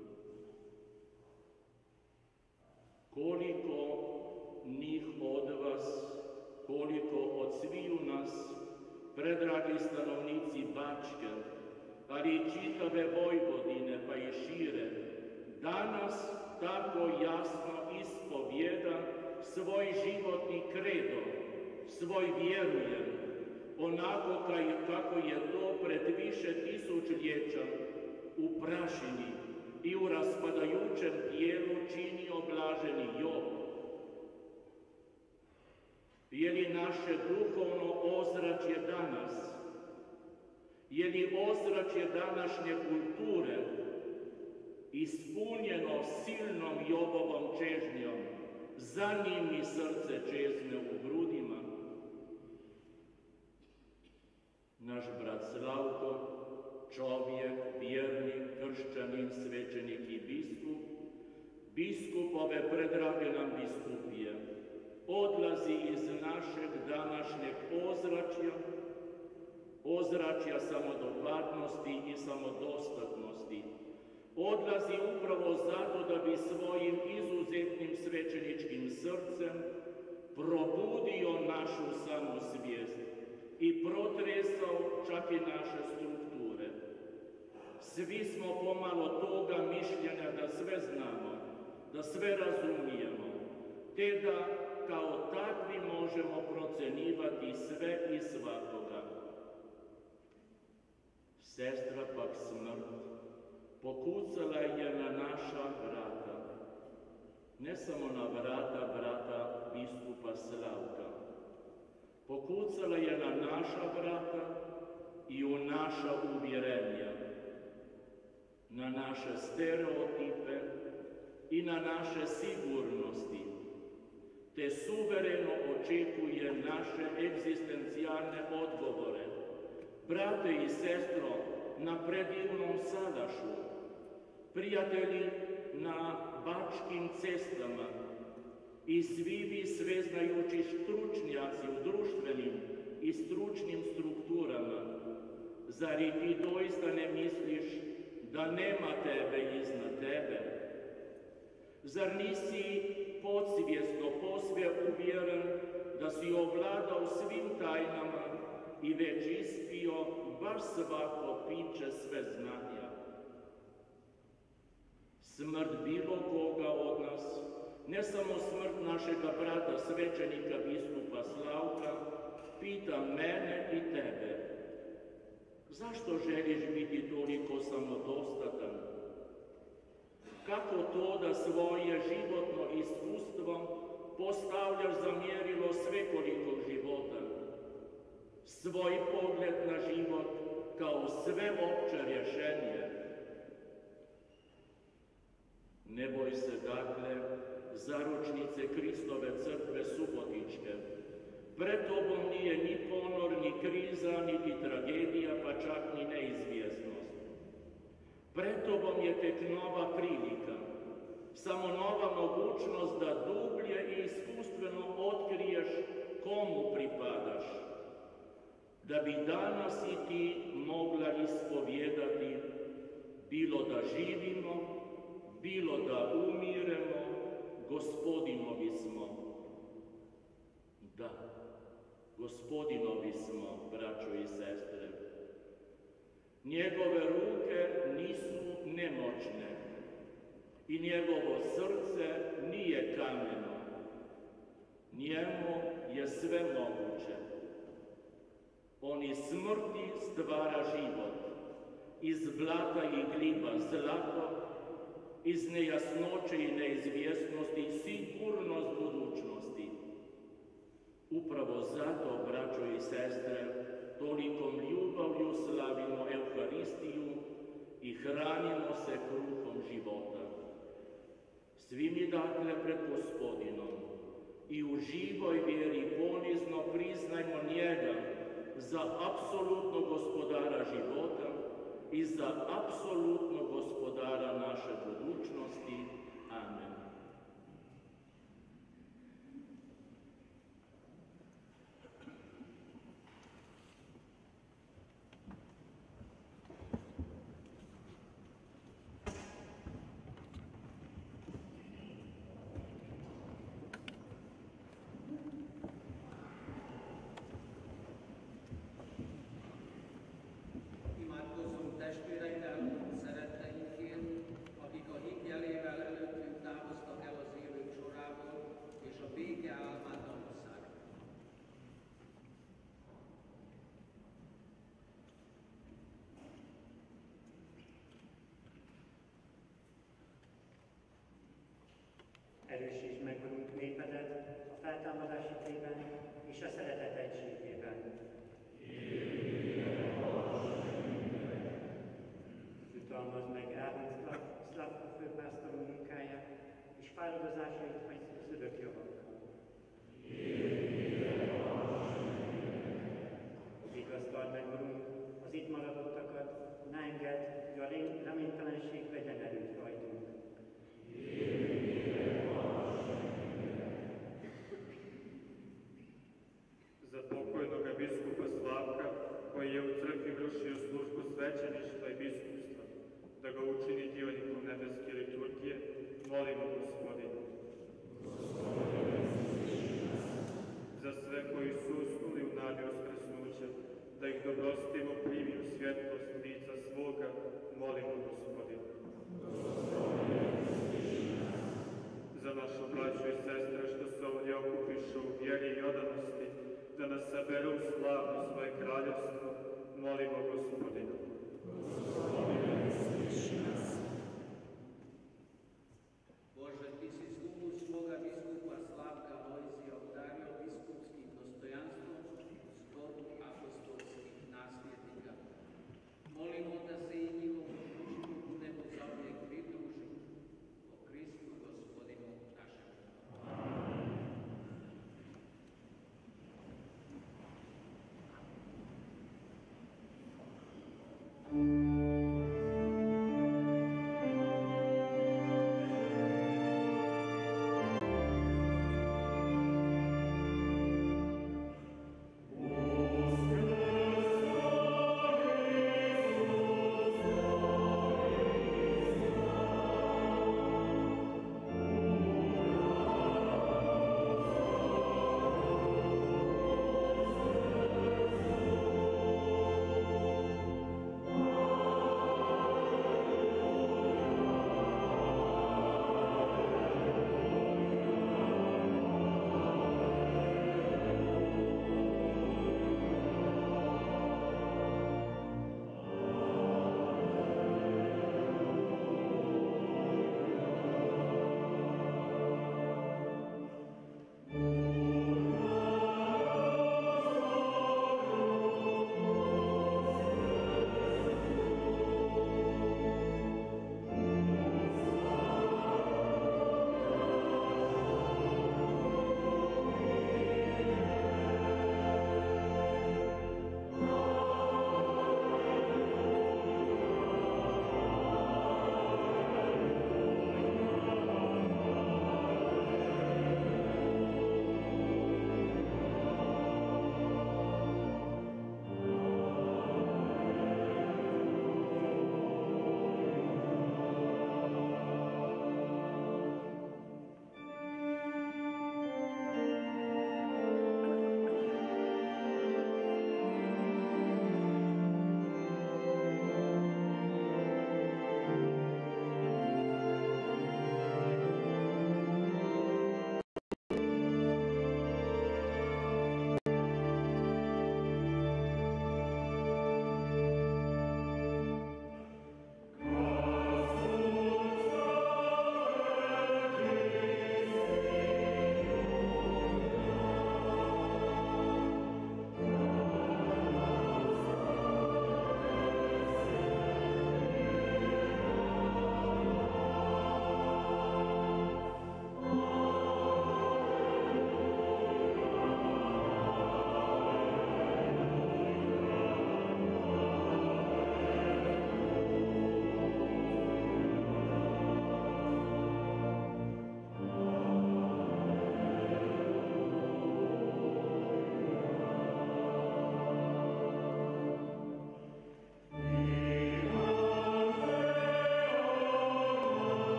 Koliko njih od vas, koliko od sviju nas, predragi stanovnici Bačke, ali i čitave Vojvodine pa i šire, danas tako jasno ispovjeda svoj životni kredo, svoj vjerujem, onako kako je to pred više tisućljeća u prašini i u raspadajućem tijelu činio blaženi Jov. Je li naše duhovno ozračje danas, je li ozračje današnje kulture ispunjeno silnom Jovovom čežnjom, za njim mi srce čezne u grudima? Naš brat Slavko, čovjek, vjernik, kršćanin, svećenik i biskup, biskup ove predrage nam biskupije, odlazi iz našeg današnjeg ozračja, ozračja samodopadnosti i samodostatnosti. Odlazi upravo zato da bi svojim izuzetnim svećeničkim srcem probudio našu samosvijest i protresao čak i naše strukture. Svi smo pomalo toga mišljenja da sve znamo, da sve razumijemo, te da kao takvi možemo procenjivati sve i svakoga. Sestra pak smrt pokucala je na naša vrata, ne samo na vrata brata biskupa Slavka. Pokucala je na naša vrata i u naša uvjerenja, na naše stereotipe i na naše sigurnosti, te suvereno očekuje naše egzistencijalne odgovore. Brate i sestro, na predivnom Salašu, prijatelji na bačkim cestama i svi vi sveznajući stručnjaci u društvenim i stručnim strukturama, zar i ti doista ne misliš da nema tebe iznad tebe? Zar nisi podsvjesno posve uvjeren da si ovladao svim tajnama i već ispio baš svako piće sve znanja? Smrt bilo koga od nas, ne samo smrt našega brata svećenika biskupa Slavka, pita mene i tebe. Zašto želiš biti toliko samodostatan? Kako to da svoje životno iskustvo postavljaš za mjerilo svekolikog života? Svoj pogled na život kao sveopće rješenje. Ne boj se dakle zaručnice Kristove crkve Subotičke. Pred tobom nije ni ponor, ni kriza, niti tragedija, pa čak ni neizvjesnost. Pred tobom je tek nova prilika, samo nova mogućnost da dublje i iskustveno otkriješ komu pripadaš, da bi danas i ti mogla ispovijedati, bilo da živimo, bilo da umiremo, Gospodinovi smo. Da, Gospodinovi smo, braćo i sestre. Njegove ruke nisu nemoćne i njegovo srce nije kameno. Njemu je sve moguće. On iz smrti stvara život, iz blata i gliba zlato, iz nejasnoće i neizvjesnosti sigurnost budućnosti. Upravo zato, braćo i sestre, tolikom ljubavlju slavimo Euharistiju i hranimo se kruhom života. Svi mi dakle pred Gospodinom i u živoj vjeri ponizno priznajmo njega za apsolutno gospodara života i za apsolutno gospodara naše budućnosti. Amen. Imádkozzunk testvérekkel, szeretteinkért, akik a hit jelével előttünk távoztak el az élők sorából, és a béke álmát alusszák. Erősítsd meg, Urunk, népedet a feltámadás hitében és a szeretet egységében. Jutalmazd meg Áron Szlavka főpásztorunk munkáját és fáradozásait a szülők javakkal. Vigasztald meg, Urunk, az itt maradottakat, ne engedd, hogy a reménytelenség vegyen erőt rajtunk. Za pokojnoga biskupa Slavka, koji je u crkvi vršio službu svećeništva i biskupstva, da ga učini dionikom nebeske liturgije, molimo Gospodina. Za sve koji su usnuli u nadi uskrsnuća, da ih dobrostivo primi u svjetlost lica svoga, molimo Gospodina. Za našu braću i sestre što se ovdje okupišu u vjeri i odanosti, da nas saberu u slavno svoje kraljevstvo, molimo Gospodina.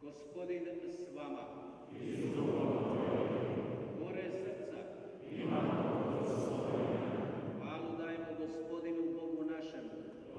Gospodin s vama. Gore srca. Hvalu dajmo Gospodinu Bogu našemu.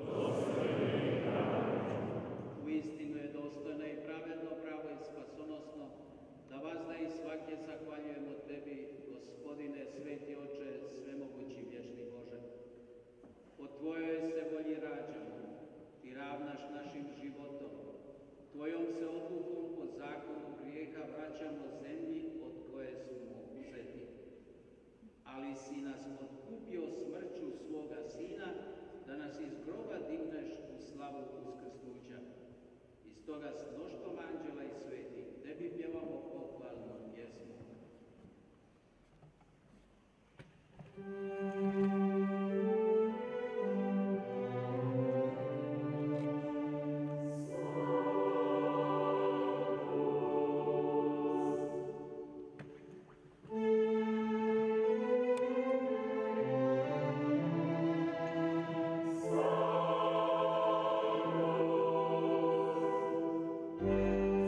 Uistinu je dostojno i pravedno, pravo i spasonosno, da vas da i svake zahvaljujemo Tebi, Gospodine, sveti Oče, svemogući vječni Bože. Po Tvojoj se volji rađamo, Ti ravnaš našim životom, Tvojom se odlukom po zakonu grijeha vraćamo zemlji od koje smo uzeti. Ali si nas otkupio smrću svoga Sina, da nas iz groba digneš u slavu uskrsnuća. Iz toga s mnoštvom anđela i sveti Tebi pjevamo pohvalnu pjesmu. Thank you.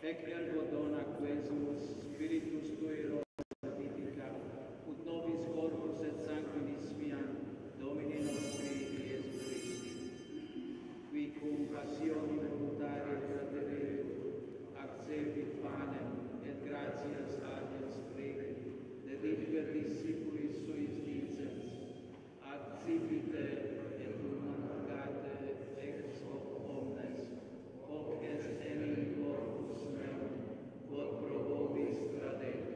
ec ergo dona quesus Spiritus Tui Rosa vivifica, ut nobis corpus et sanguinis fiam, Domini nostri Iesu Christi, qui cum passione voluntaria frateretur, accepit panem et gratias agens fregi, dedit per discipulis suis dicens, accipite et humanitate ex hoc omnes, hoc est enim corpus meum, quod pro vobis tradetur.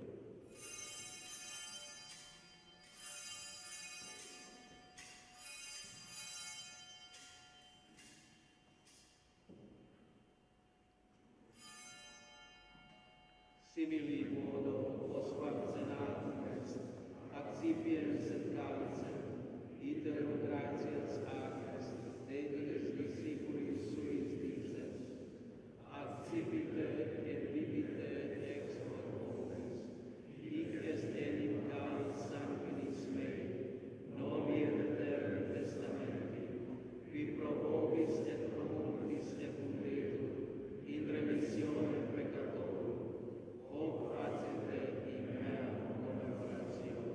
Simili modo vos vaccinatum est, accipiens et calicem, iter gratias agens, dedis discipulis suis dicens, accipite et vivite ex hoc omnes, hic est enim calice sanguinis mei, novi et eterni testamenti, qui pro vobis et pro multis effundetur, in remissione peccatorum, hoc facite in mea commemorazione.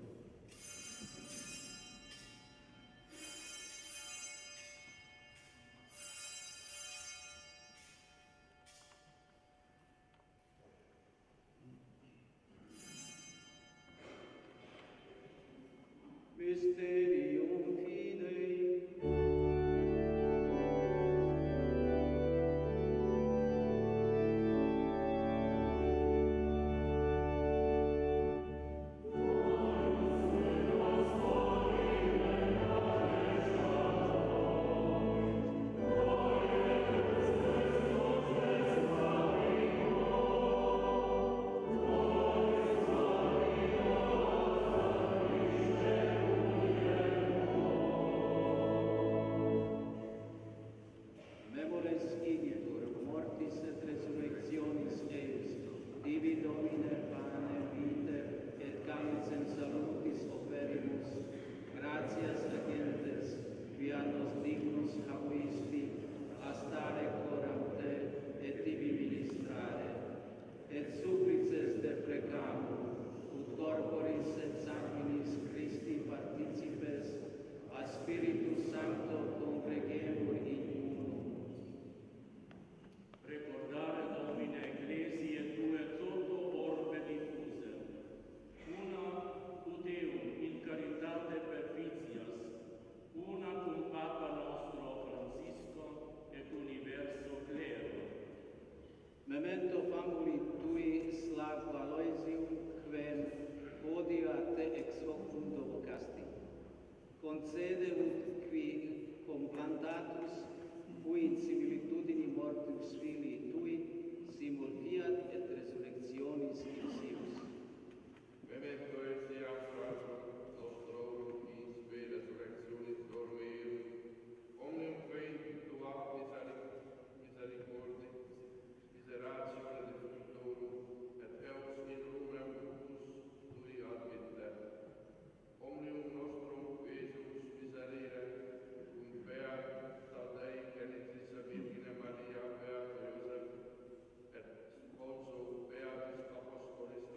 Mysterium Fidei. Memores igitur, mortis et resurrectionis eius, divi Domine panem vitae, et calicem salutis oferimus, gratias agentes, quia nos dignus habuisti, a stare coram te, et tibi ministrare, et supplices deprecamus, ut corporis et sanguinis Christi participes, a Spiritus Sancto congregemur in uno. Recordare Domine Ecclesiae Tue toto orbe diffuse, una ut eum in caritate perficias, una cum Papa nostro Francisco et universo clero. Memento famuli Tui Slav Aloysium, quem odio a Te ex hoc mundo vocasti. Concede ut qui complantatus, cui in similitudini mortus filii Tui, simul fiat et resurrectionis ipsius. Memento esse abstratum nostrorum in spe resurrectionis dormium, omnium quae tua misericordis, miseratione defunctorum, et eos in lumen purus Tui admittem. Omnium nostrum Jesus miserere, cum beata Dei genitrix Virgine Maria, beato Iosef, et sposo beatis apostolis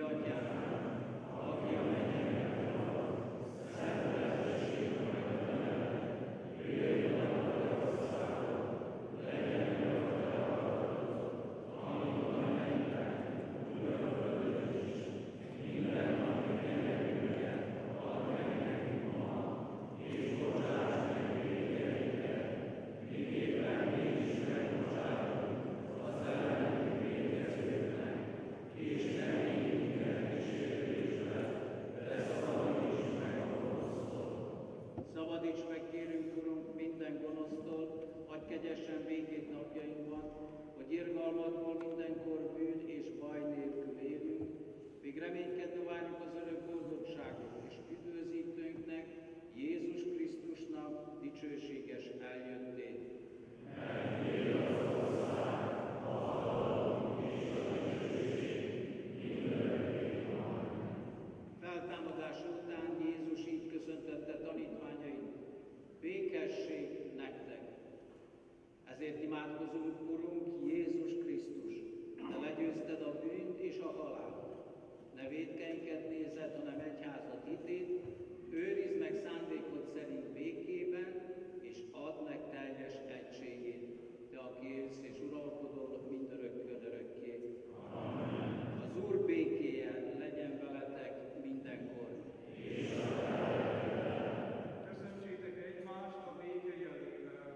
atyám, aki a mennyekben van, szenteltessék meg a neved, jöjjön el a te országod, legyen meg a te akaratod, amint a mennyben, úgy a földön is. Minden napi kenyerünket add meg nekünk ma, és bocsáss meg vétkeinket, miképpen mi is megbocsátunk az ellenünk vétkezőknek, és ne vigy minket kísértésbe, de szabadíts meg a gonosztól. Szabadíts meg, kérünk, Urunk, minden gonosztól, adj kegyesen békét napjainkban, hogy irgalmadból mindenkor bűn és baj nélkül élünk, míg reménykedve várjuk az örök boldogságot és üdvözítőnknek, Jézus Krisztusnak dicsőséges eljöttét. Feltámadása után Jézus így köszöntette tanítványait: békesség nektek! Ezért imádkozunk, Urunk Jézus Krisztus, te legyőzted a bűnt és a halált. Ne vétkeinket nézed, hanem egyházat hitét, őrizd meg szándékod szerint békében, és add meg teljes egységét, te, aki élsz és uralkodol mindörökkön örökké. Amen. Az Úr békéje legyen veletek mindenkor. Köszöntsétek egymást a béke jelével.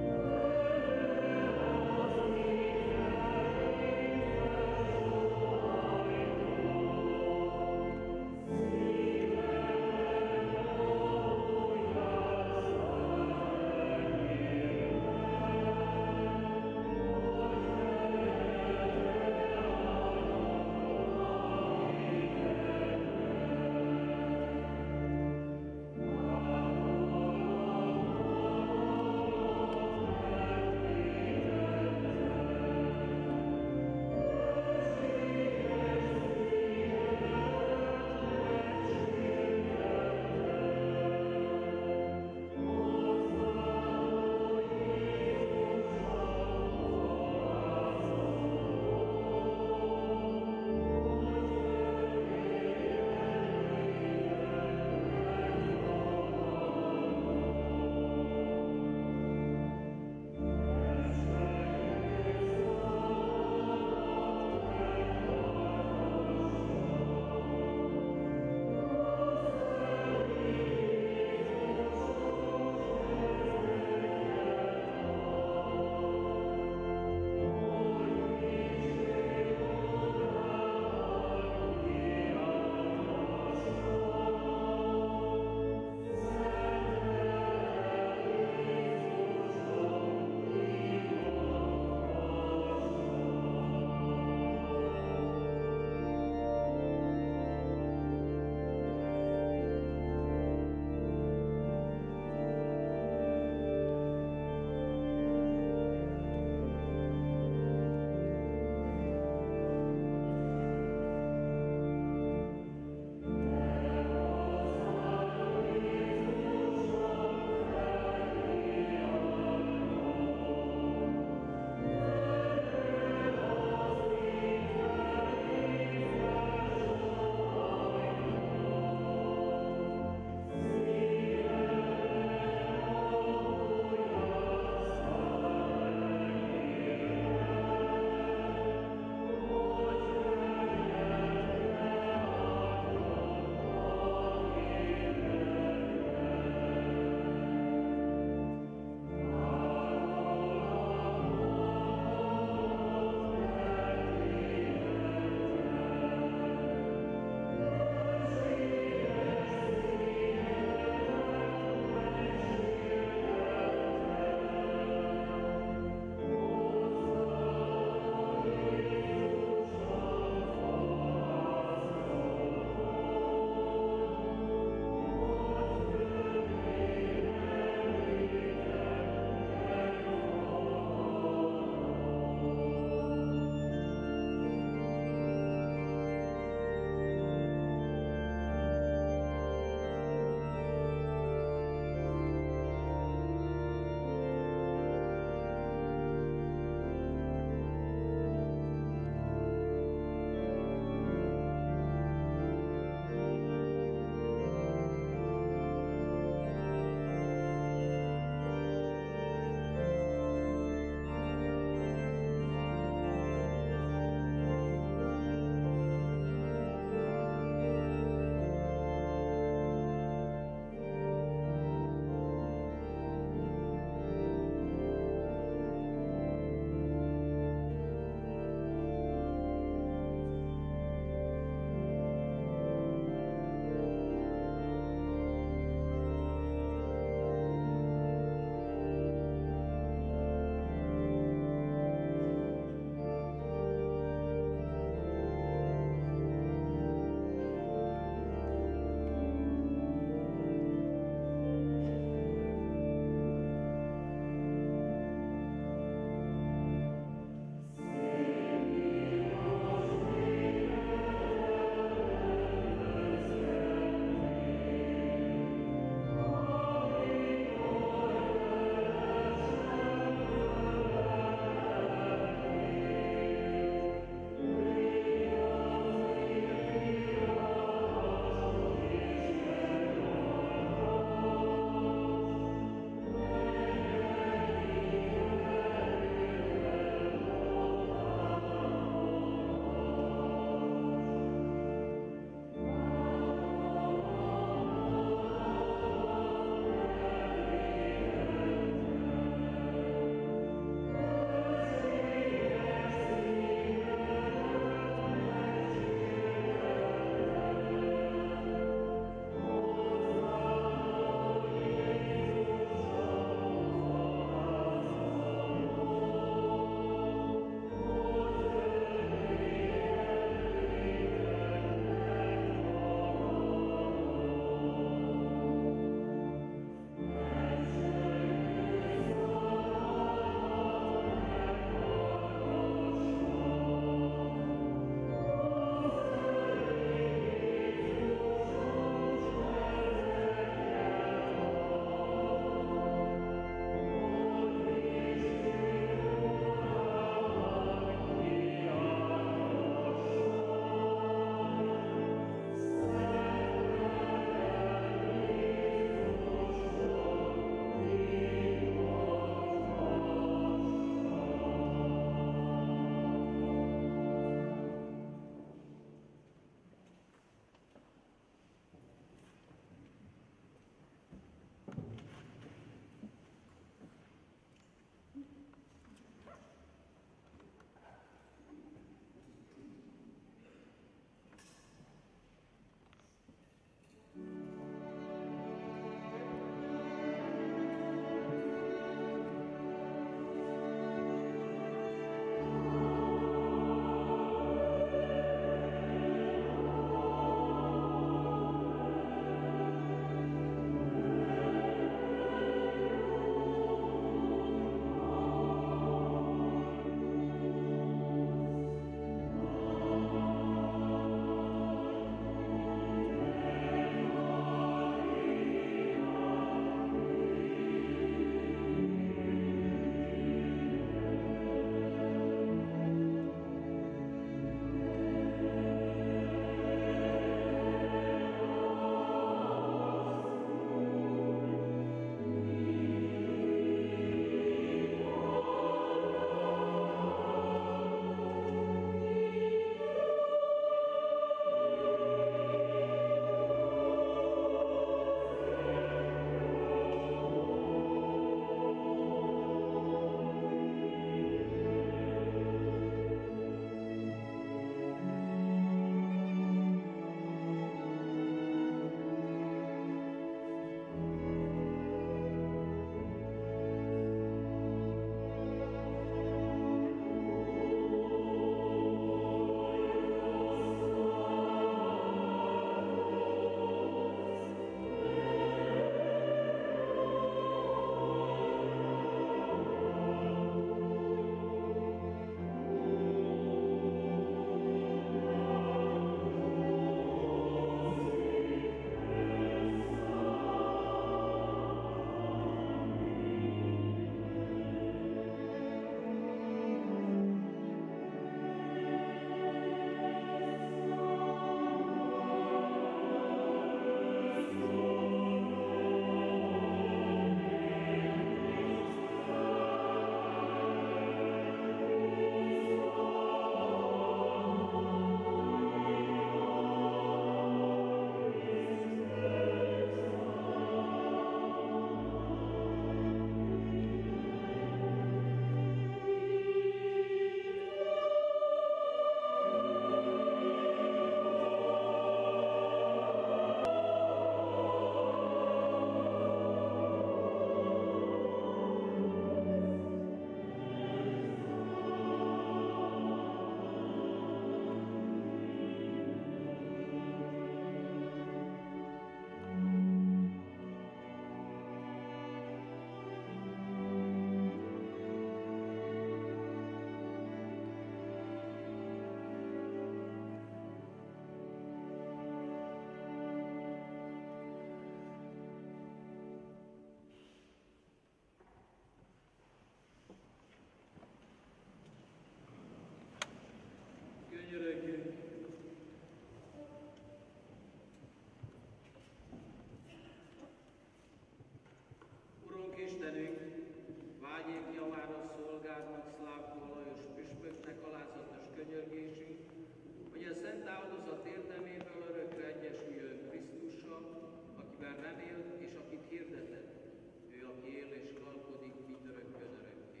könyörgésünk, hogy a szent áldozat érdemével örökre egyesüljön Krisztussal, akivel nem élt és akit hirdetett. Ő, aki él és uralkodik mindörökkön örökké.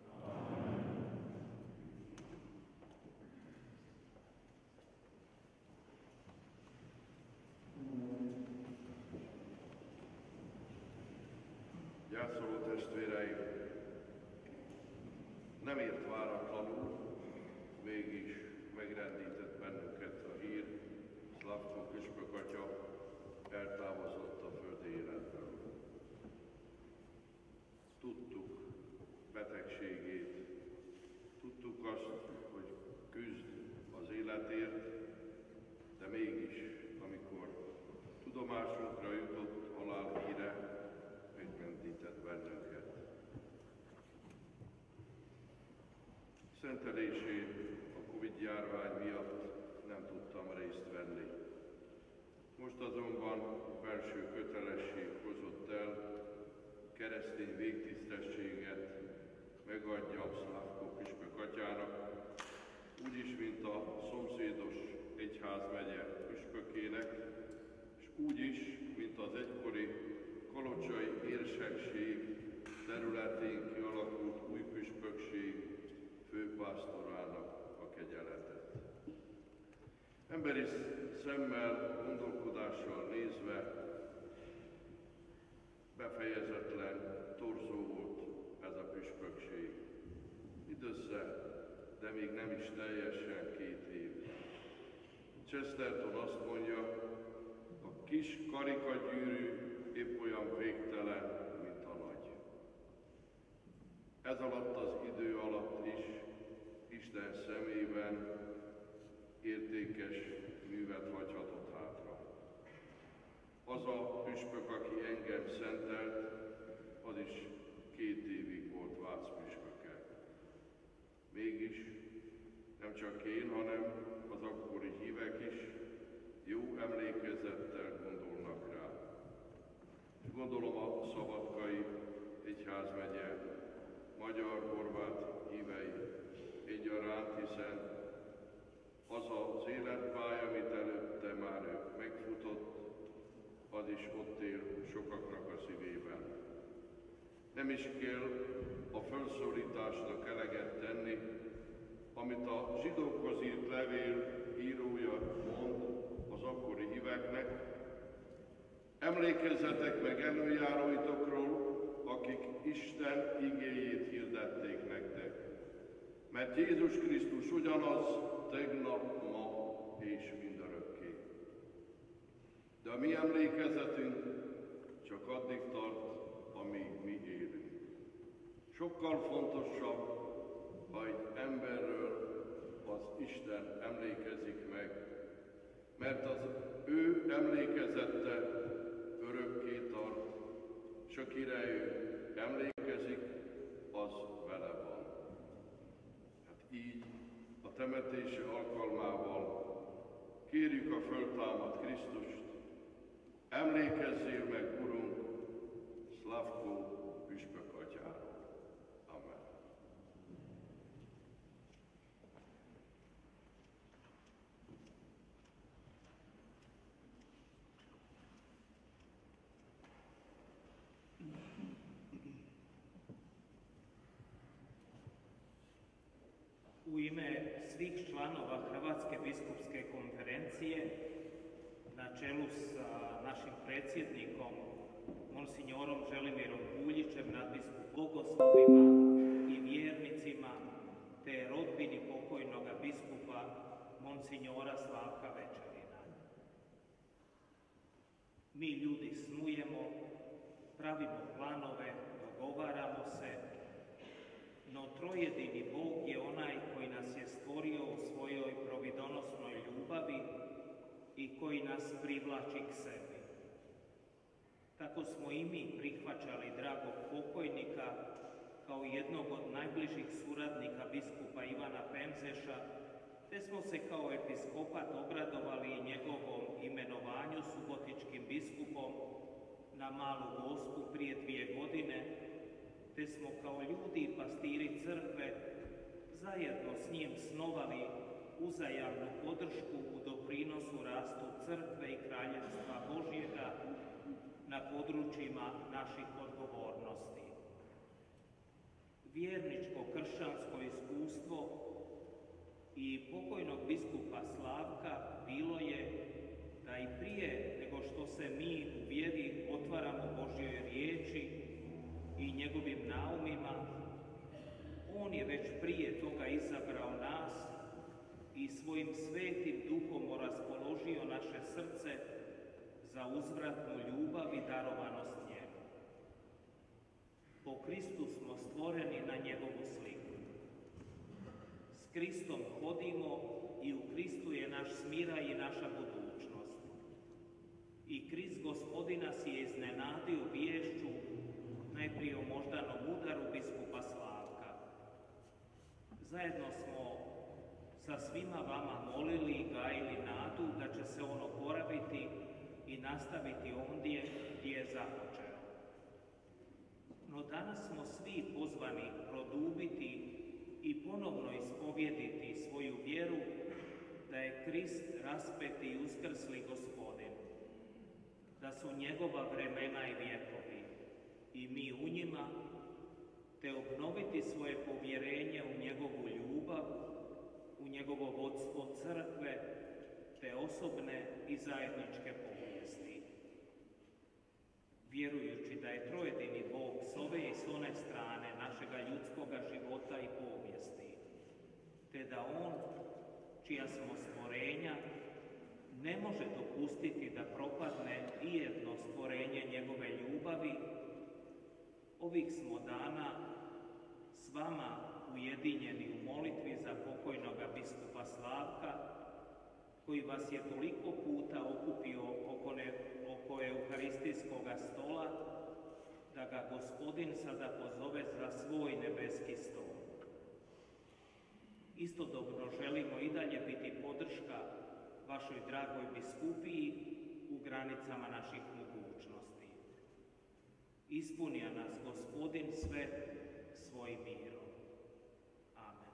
Gyászoló testvéreim, nem ért váratlanul, mégis megrendített bennünket a hír, Szlavko püspök atya eltávozott a földi életből. Tudtuk betegségét, tudtuk azt, hogy küzd az életért, de mégis, amikor tudomásunkra jutott halál híre, megrendített bennünket. Szentelésén a Covid-járvány miatt nem tudtam részt venni. Most azonban belső kötelesség hozott el, keresztény végtisztességet megadjam Szlavko püspök atyának, úgyis, mint a szomszédos egyházmegye püspökének, és úgyis, mint az egykori kalocsai érsekség területén kialakult új püspökség főpásztorának a kegyeletet. Emberi szemmel, gondolkodással nézve befejezetlen, torzó volt ez a püspökség. Mindössze, de még nem is teljesen két év. Chesterton azt mondja, a kis karikagyűrű épp olyan végtelen, mint a nagy. Ez alatt az idő alatt is Isten szemében értékes művet hagyhatott hátra. Az a püspök, aki engem szentelt, az is két évig volt Vác püspöke. Mégis nem csak én, hanem az akkori hívek is jó emlékezettel gondolnak rá. És gondolom a szabadkai egyházmegye magyar-horvát hívei egyaránt, hiszen az az életpálya, amit előtte már ő megfutott, az is ott él sokaknak a szívében. Nem is kell a felszólításnak eleget tenni, amit a zsidókhoz írt levél írója mond az akkori híveknek. Emlékezzetek meg előjáróitokról, akik Isten igéjét hirdették nektek. Mert Jézus Krisztus ugyanaz tegnap, ma és mindörökké. De a mi emlékezetünk csak addig tart, amíg mi élünk. Sokkal fontosabb, ha egy emberről az Isten emlékezik meg, mert az ő emlékezette örökké tart, és akire ő emlékezik, az vele van. Hát így a temetése alkalmával kérjük a föltámadt Krisztust, emlékezzél meg, Urunk, Szlavko püspök atyáról. Amen. U ime svih članova Hrvatske biskupske konferencije, na čelu sa našim predsjednikom, monsignorom Želimirom Puljićem, nadbiskupom, bogoslovima i vjernicima, te rodbini pokojnoga biskupa, monsignora Slavka Večerina. Mi ljudi snujemo, pravimo planove, dogovaramo se, no trojedini Bog je onaj koji nas je stvorio u svojoj providonosnoj ljubavi i koji nas privlači k sebi. Tako smo i mi prihvaćali dragog pokojnika kao jednog od najbližih suradnika biskupa Ivana Pemzeša, te smo se kao episkopat obradovali i njegovom imenovanju subotičkim biskupom na Malu Gospu prije dvije godine, te smo kao ljudi i pastiri crkve zajedno s njim snovali uzajamnu podršku u doprinosu rastu crkve i kraljevstva Božjega na područjima naših odgovornosti. Vjerničko kršćansko iskustvo i pokojnog biskupa Slavka bilo je da i prije nego što se mi u vjeri otvaramo Božjoj riječi i njegovim naumima, on je već prije toga izabrao nas i svojim svetim duhom raspoložio naše srce za uzvratnu ljubav i darovanost njemu. Po Kristu smo stvoreni na njegovu sliku. S Kristom hodimo i u Kristu je naš smira i naša budućnost. I Krist Gospodin nas je iznenadio viješću, najprije o moždanom udaru biskupa Slavka. Zajedno smo sa svima vama molili i gajili nadu da će se on oporaviti i nastaviti ondje gdje je započeo. No danas smo svi pozvani produbiti i ponovno ispovjediti svoju vjeru da je Krist raspeti i uskrsli Gospodin, da su njegova vremena i vjekovi i mi u njima, te obnoviti svoje povjerenje u njegovu ljubav, u njegovo vodstvo crkve, te osobne i zajedničke povijesti. Vjerujući da je trojedini Bog s ove i s one strane našega ljudskoga života i povijesti, te da On, čija smo stvorenja, ne može dopustiti da propadne i jedno stvorenje njegove ljubavi, ovih smo dana s vama ujedinjeni u molitvi za pokojnoga biskupa Slavka, koji vas je toliko puta okupio oko, ne, oko euharistijskoga stola, da ga Gospodin sada pozove za svoj nebeski stol. Istodobno želimo i dalje biti podrška vašoj dragoj biskupiji u granicama naših mogućnosti. Ispunija nas Gospodin sve svojim mirom. Amen.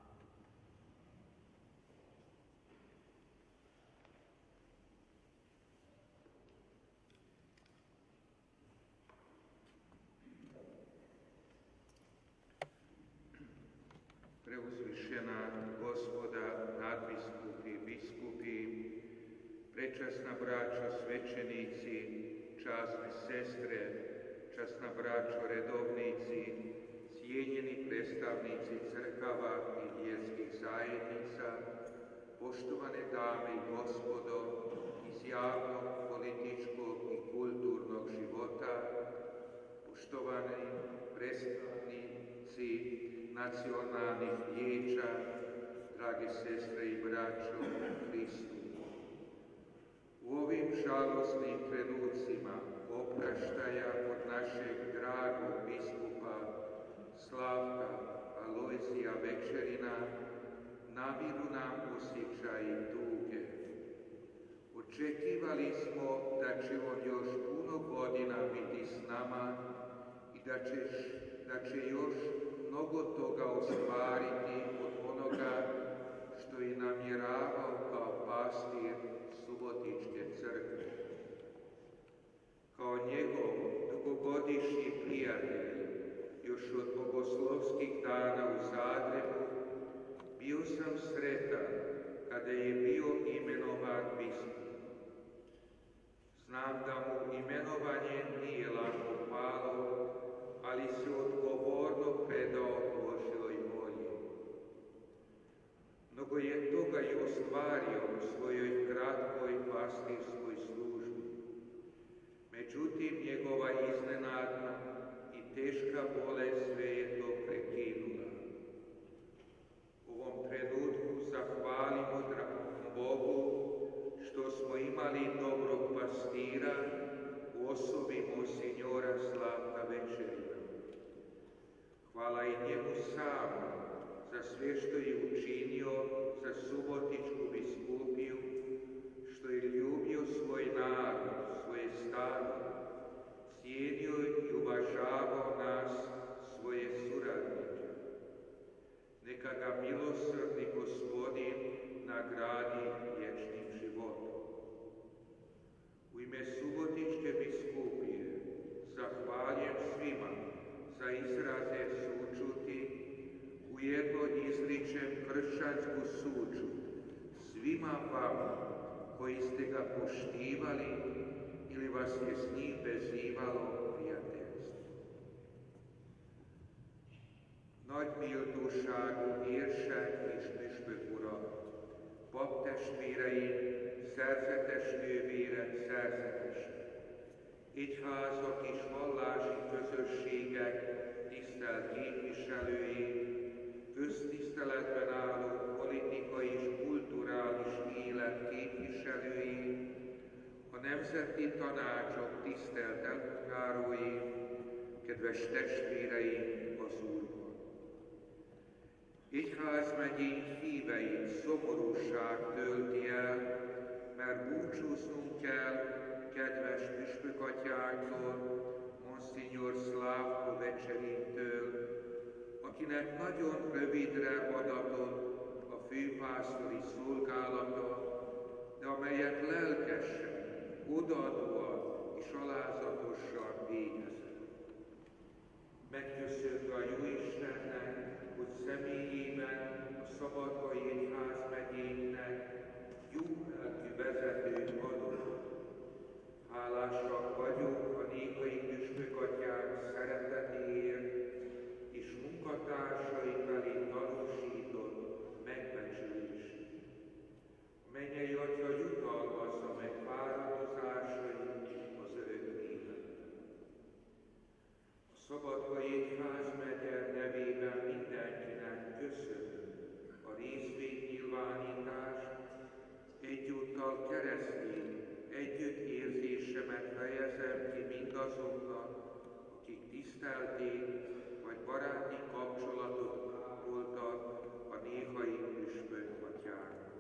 Preuzvišena Gospoda, nadbiskupi, biskupi, prečasna braćo, svećenici, časne sestre, časna braćo, redovnici, cijenjeni predstavnici crkava i vjerskih zajednica, poštovane dame i gospodo iz javnog, političkog i kulturnog života, poštovani predstavnici nacionalnih vijeća, drage sestre i braćo u Kristu. U ovim žalosnim trenucima opraštaja od našeg dragog biskupa Slavka Alojzija Večerina namiru nam osjećaj tuge. Očekivali smo da će on još puno godina biti s nama i da će, da će još mnogo toga ostvariti od onoga što je namjeravao kao pastir Subotičke crkve. Kao njegov dugogodišnji prijatelj, još od bogoslovskih dana u Zagrebu, bio sam sretan kada je bio imenovan biskup. Znam da mu imenovanje nije lako palo, ali se odgovorno predao Božjoj volji. Mnogo je toga i ostvario u svojoj kratkoj pastirskoj službi. Međutim, njegova iznenadna i teška bolest sve je to prekinula. U ovom trenutku zahvalimo dragom Bogu što smo imali dobrog pastira u osobi monsignora Slavka Večerina. Hvala i njemu samom za sve što je učinio za Subotičku biskupiju, što je ljubio svoj narod, svoje stado, cijenio i uvažavao nas, svoje suradnike. Neka ga milosrdni Gospodin nagradi vama, koji ste ga poštivali ili vas je s njim vezivalo prijateljstvo. Nagy méltóságú érsek és püspök urak, paptestvéreim, szerzetes nővérek, szerzetesek, egyházak és vallási közösségek tisztelt képviselői, köztiszteletben álló politikai és kulturális élet képviselői, a nemzeti tanácsok tisztelt elnökjárói, kedves testvéreim az Úrban. Egyházmegyénk híveit szomorúság tölti el, mert búcsúznunk kell kedves püspökatyánktól, Monsignor Slavko Večerintől, akinek nagyon rövidre adatott a főpásztori szolgálata, de amelyet lelkesen, odaadóan és alázatosan végezett. Megköszönve a Jóistennek, hogy személyében a Szabadkai Egyházmegyénknek jó lelkű vezetőt adott. Hálásak vagyunk a nékai püspökatyánk szeretetéért és munkatársai felé tanúsított megbecsülését. A mennyei Atya jutalmazza meg fáradozásait az örök életben. A Szabadkai Egyházmegye nevében mindenkinek köszönöm a részvétnyilvánítást, egyúttal keresztény együttérzésemet fejezem ki mindazoknak, akik tisztelték vagy baráti kapcsolatot ápoltak a néhai püspökatyánkkal.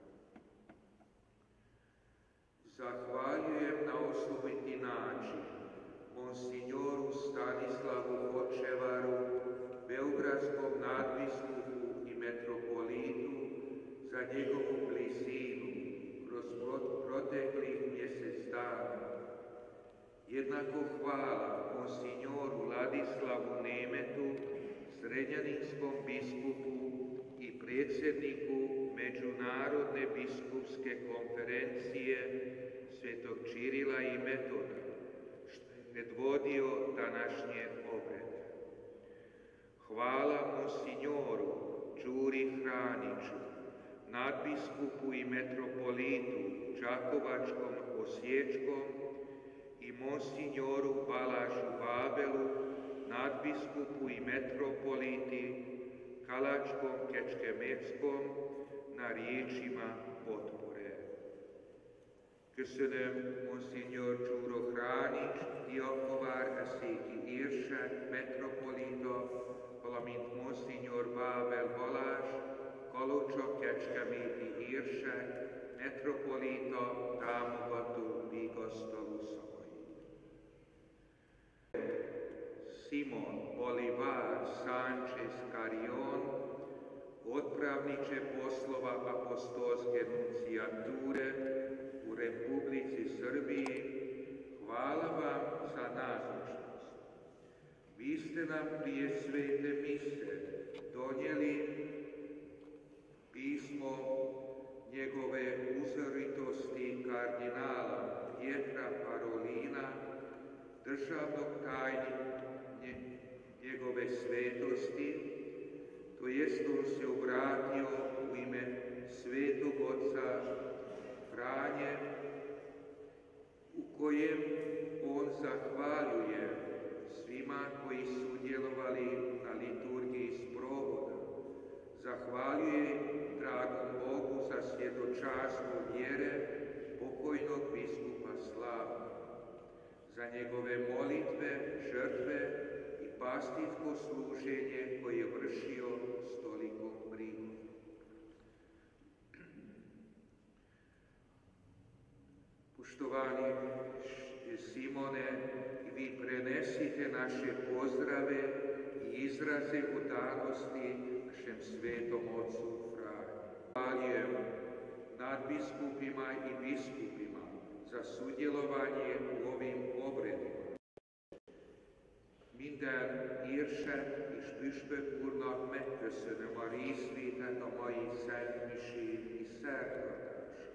Zahvaljujem na osloviti način Monsignoru Stanislavu Hočevaru, beogradskom nadbiskupu i metropolitu, za njegovu blizinu kroz proteklih mjesec dana. Jednako hvala Monsignoru Ladislavu Nemetu, srednjaninskom biskupu i predsjedniku Međunarodne biskupske konferencije Svetog Čirila i Metoda, što je predvodio današnje obrede. Hvala Monsignoru Đuri Hraniću, nadbiskupu i metropolitu Đakovačkom Osječkom i Monsignoru Balašu Babelu, nadbiskupu i metropoliti Kalačkom Kecskemetskom na riječima potpore. Köszönöm Monsignor Csúró Hránics, diakovár eszéki érsek, metropolita, valamint Monsignor Bábel Balázs, Kalocsa Kecskeméti érsek, metropolita, támogató, vigasztaló szavait. Simon Bolivar Sánchez Carrion, otpravniče poslova apostolske nuncijature u Republici Srbiji, hvala vam za nazočnost. Vi ste nam prije svete mise donijeli pismo njegove uzoritosti kardinala Pietra Parolina, državnog tajnika njegove svetosti, to jest on se obratio u ime svetog oca Franje, u kojem on zahvaljuje svima koji su sudjelovali na liturgiji sprovoda. Zahvaljuje dragom Bogu za svjedočanstvo vjere pokojnog biskupa Slava, za njegove molitve, žrtve i pastirsko služenje koje je vršio s tolikom brigom. Poštovani Simone, vi prenesite naše pozdrave i izraze udanosti našem svetom ocu Franji. Zahvaljujem nadbiskupima i biskupima za sudjelovanje u ovim obredima. Minden érsek és püspök úrnak megköszönöm a részvételt a mai szentmisén és szertartáson.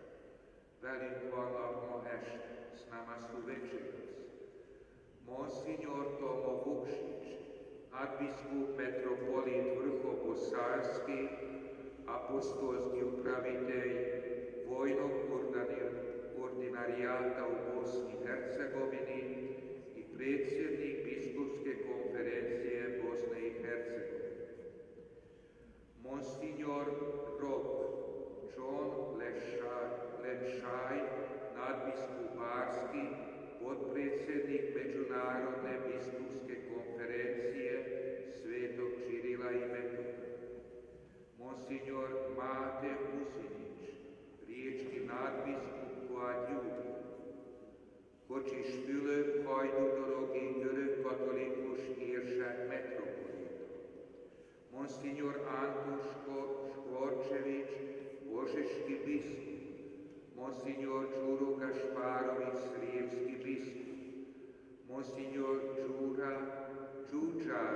velünk vannak ma este, s nama su večeras. Monsignor Tomo Vukšić, nadbiskup metropolit Vrhobosarski, apostolski upravitelj vojnog ordinarijata u Bosni i Hercegovini i predsjednik biskupske konferencije Bosne i Hercegovine. Monsignor Rob John Lenšaj, nadbiskup Barski, potpredsjednik Međunarodne biskupske konferencije Svetog Čirila i Metoda. Monsignor Mate Pusinić, riječki nadbiskup Koadjubi. Kocsis Fülöp hajdudorogi görög-katolikus érsek metropolita. Monsignor Anton Skvorčević, Božeški biskup. Monsignor Đuro Gašparović, srijemski biskup. Monsignor Đura Đuđar,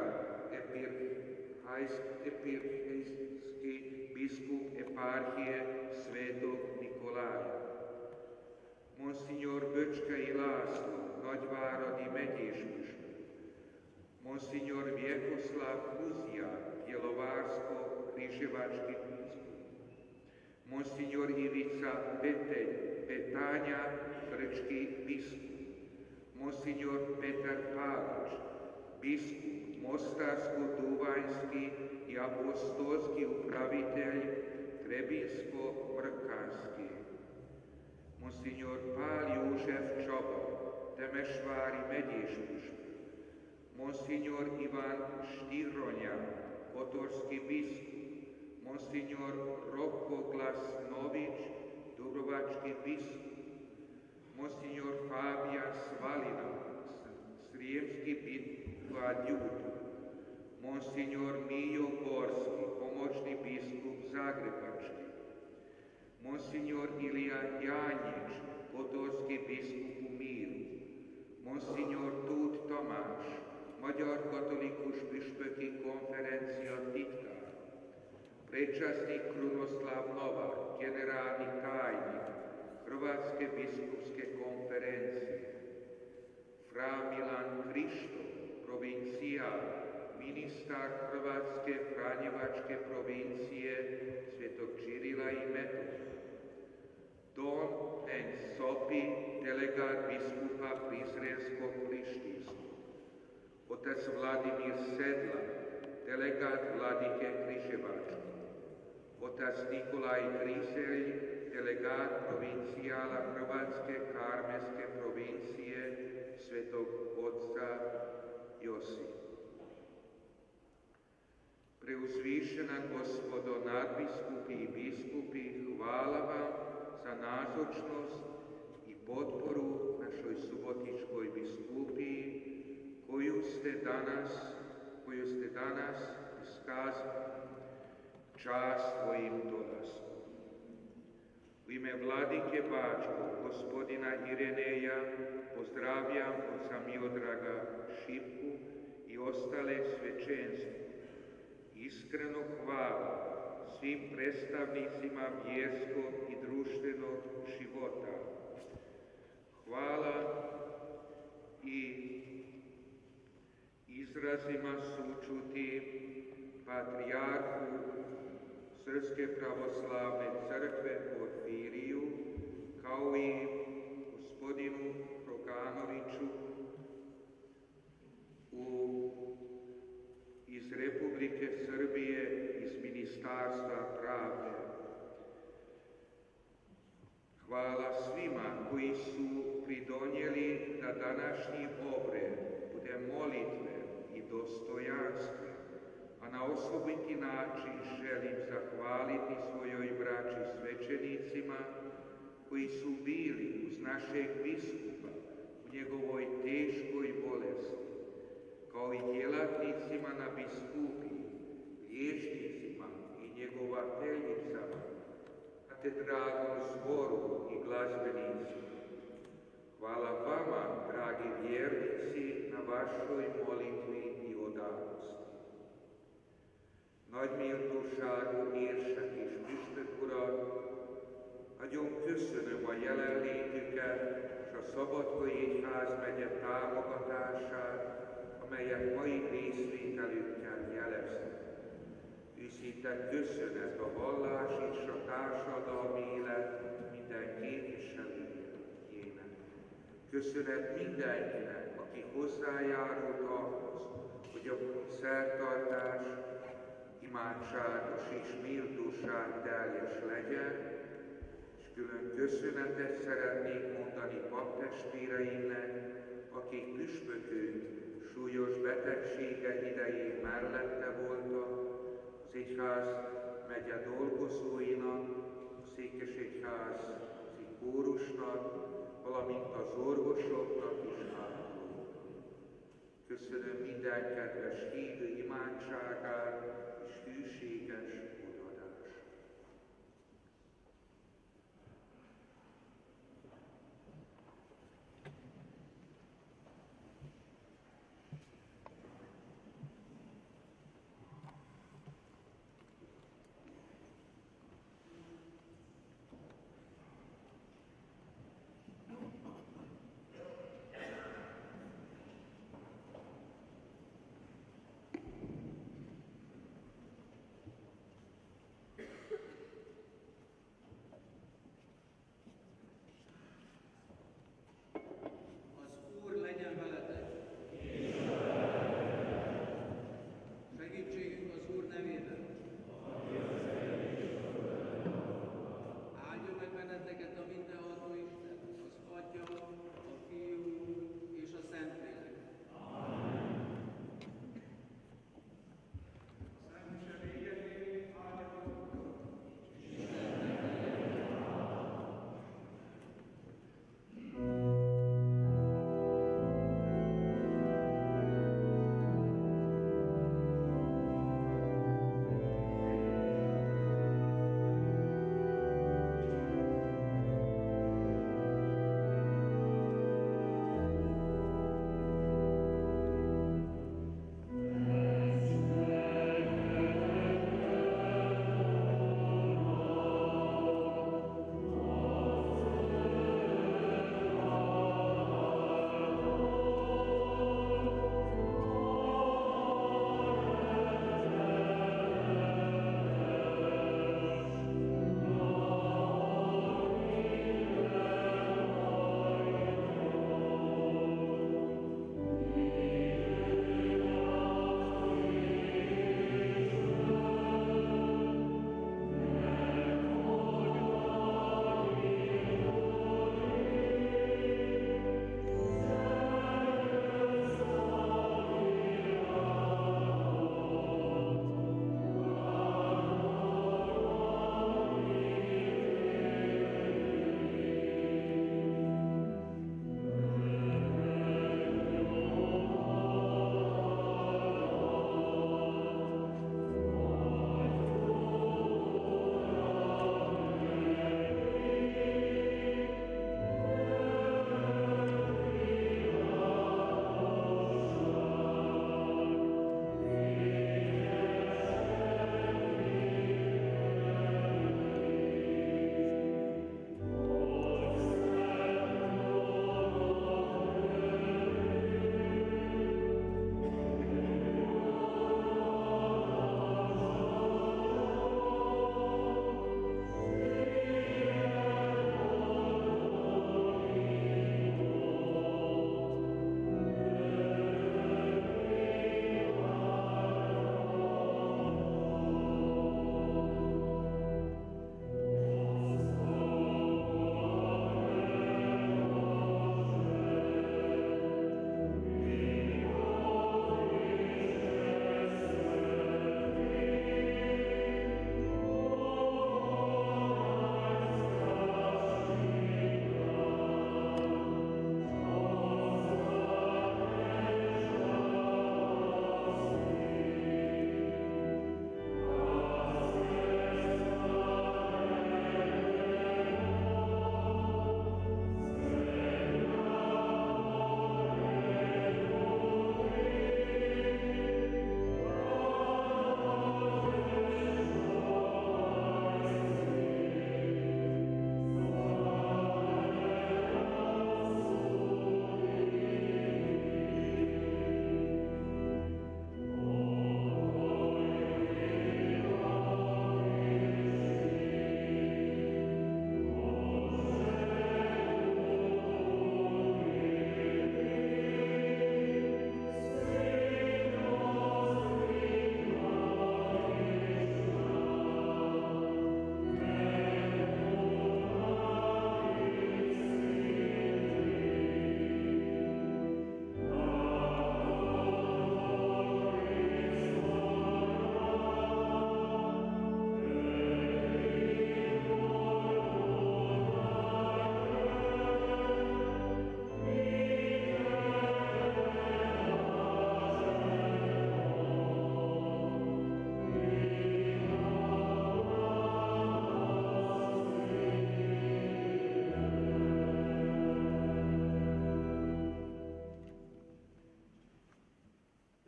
epirhejski biskup eparhije Svetog Nikolaja. Monsignor Böčka i Laslo, Nagyváradi megyéspüspök. Monsignor Vjekoslav Kuzjak, Bjelovarsko-Križevački biskup. Monsignor Ivica Petelj, Petanja, grčki biskup. Monsignor Petar Palić, biskup Mostarsko-Duvanjski i apostolski upravitelj Trebinsko-Mrkanski. Monsignor Pál József Csaba, Temesvári megyéspüspök. Monsignor Ivan Štironja, kotorski biskup. Monsignor Rokko Glasnović, Dubrovački biskup. Monsignor Fabian Svalina, srijemski biskup adjutor. Monsignor Mijo Gorski, pomoćni biskup Zagrebački. Monsignor Ilija Janjić, kotorski biskup u Miru. Monsignor Tud Tomáš, magyar katolikus püspöki konferencija titkár. Prečasnik Krunoslav Novak, generalni tajnik Hrvatske biskupske konferencije. Fra Milan Krišto, provincijal, ministar Hrvatske Franjevačke provincije Svetog Čirila i Metoda. Don N. Sopi, delegat biskupa Prizrenskog Prištinskog. Otac Vladimir Sedla, delegat Vladike Križevačkog. Otac Nikolaj Griselj, delegat provincijala Hrvatske Karmelske provincije Svetog Otca Josipa. Preuzvišena Gospodo nadbiskupi i biskupi, hvala vam za nazočnost i potporu našoj subotičkoj biskupiji koju ste danas, koju ste danas iskazali čast svojim dolaskom. U ime vladike Bačkog, gospodina Ireneja, pozdravljam oca Miodraga Šipku i ostale svećenstvo. Iskreno hvala svim predstavnicima vjerskog i društvenog života. Hvala i izrazima sućuti patrijarhu Srpske pravoslavne crkve Porfiriju, kao i gospodinu Roganoviću u, iz Republike Srbije, iz Ministarstva pravde. Hvala svima koji su pridonijeli da današnji obred bude molitve i dostojanstven, a na osobiti način želim zahvaliti svojoj braći svećenicima koji su bili uz našeg biskupa u njegovoj teškoj bolesti, kao i djelatnicima na biskupiji, liječnicima i njegovateljicama, katedralnom zboru i glazbenicima. Hvala vama, dragi vjernici, na vašoj molitvi i odanosti. Nagy méltóságú érsek és püspök urak, a Nagyon köszönöm a jelenlétüket és a Szabadkai Egyházmegye támogatását, amelyet mai részvételükkel jeleztek. Őszinte köszönet a vallás és a társadalmi élet minden képviselőjének. Köszönet mindenkinek, aki hozzájárult ahhoz, hogy a szertartás imádságos és méltóság teljes legyen, és külön köszönetet szeretnék mondani paptestvéreinknek, akik püspökünk súlyos betegsége idején mellette voltak, az egyház megye dolgozóinak, a székesegyházi kórusnak, valamint az orvosoknak és ápolóknak. Köszönöm minden kedves hívő imádságát és hűséges odadást.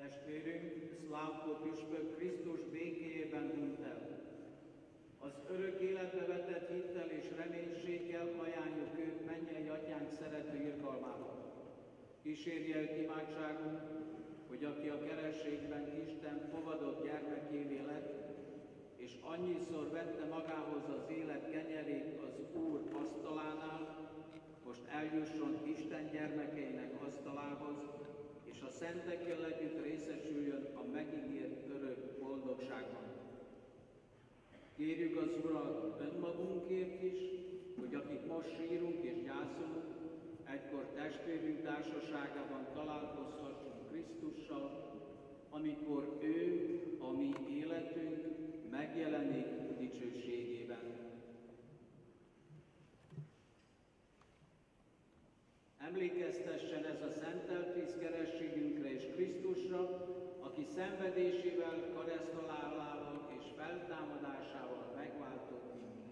Testvérünk, Szlávko püspök Krisztus békéjében hunyt el. Az örök életbe vetett hittel és reménységgel ajánljuk őt mennyei atyánk szerető irgalmába. Kísérje őt imádságunk, hogy aki a kerességben Isten fogadott gyermekévé lett, és annyiszor vette magához az élet kenyerét az Úr asztalánál, most eljusson Isten gyermekeinek asztalához, és a szentekkel együtt részesüljön a megígért örök boldogságban. Kérjük az Urat önmagunkért is, hogy akik most sírunk és gyászolunk, egykor testvérünk társaságában találkozhassunk Krisztussal, amikor ő, a mi életünk, megjelenik dicsőségében. Emlékeztessen ez a szentelt vízkerességünkre és Krisztusra, aki szenvedésével, kereszthalálával és feltámadásával megváltott minket.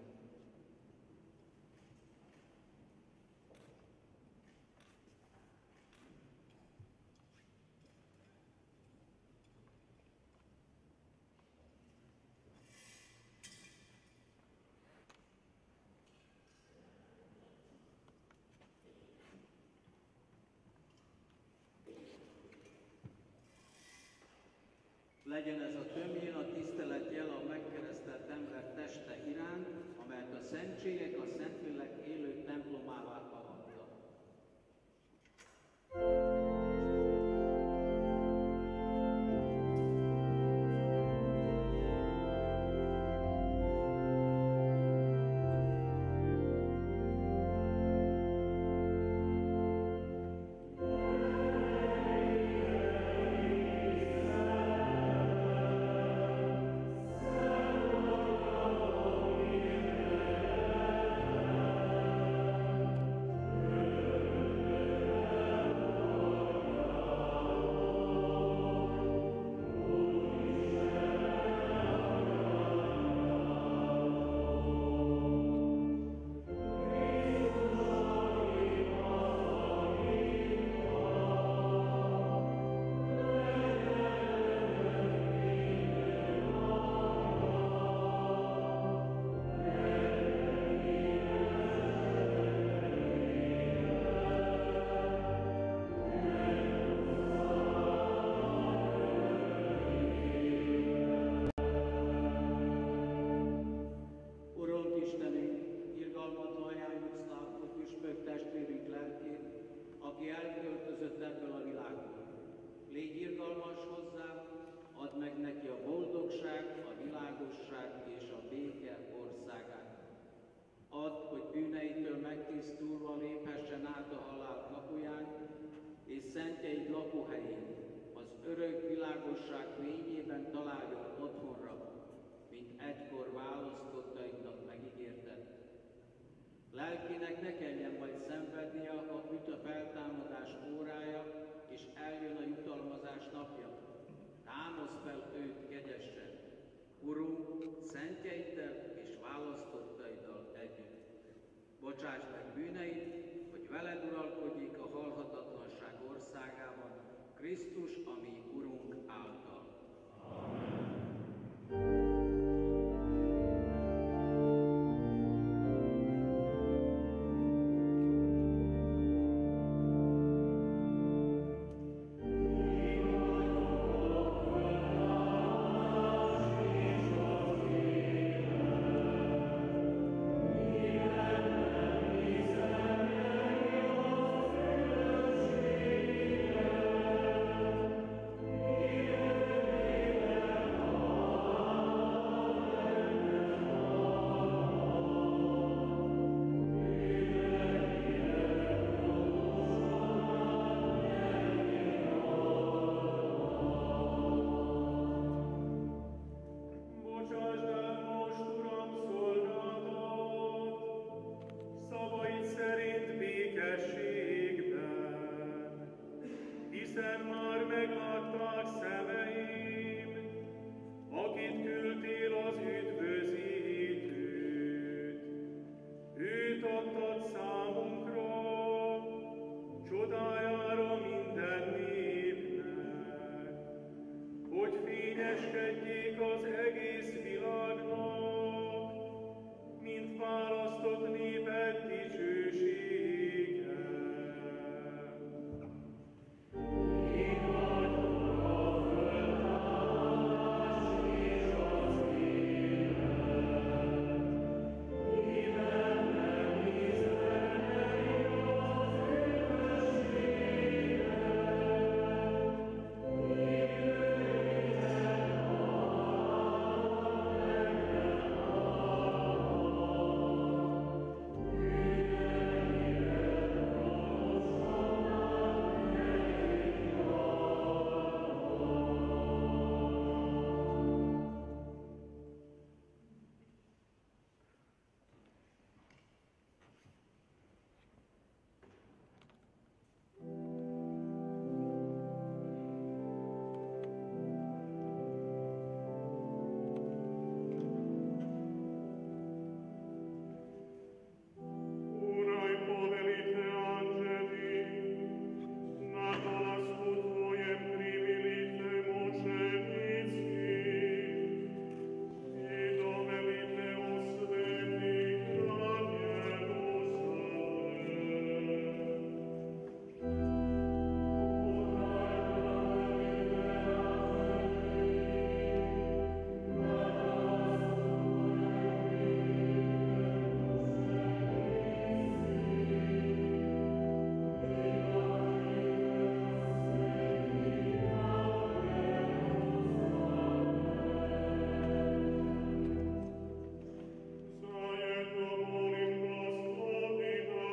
Legyen ez a tömjén a tisztelet jel a megkeresztelt ember teste iránt, amelyet a szentségek a Szentlélek élő templomává avattak. Megtisztulva léphessen át a halál kapuján, és szentjeid lakóhelyén, az örök világosság fényében találjon otthonra, mint egykor választottaidnak megígérted. Lelkének ne kelljen majd szenvednie a büdös feltámadás órája, és eljön a jutalmazás napja. Támaszd fel őt kegyesen, Urunk, szentjeiddel és választottaiddal együtt. Bocsáss meg bűneid, hogy veled uralkodjék a halhatatlanság országában, Krisztus, a mi Urunk által. Amen. Amen. dicsőskedjék az egész világnak, mint választott néped dicsősége. Én vagyok a földház és az élet, mivel nem ismernej az üdvösséget. Uraj, povelite anđeli, na dolasku Tvojem privilite mučenici i dovelite u sveti grad Jeruzalem. Zajedno molim Gospodina,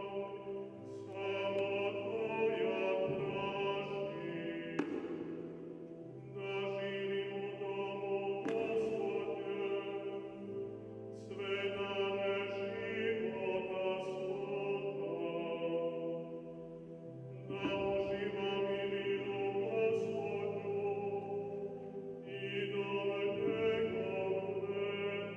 samo Tvoja traži, da živim u domu Gospodnjem, sve dane života svoga, da uživam i miru Gospodnju i dole njegovne.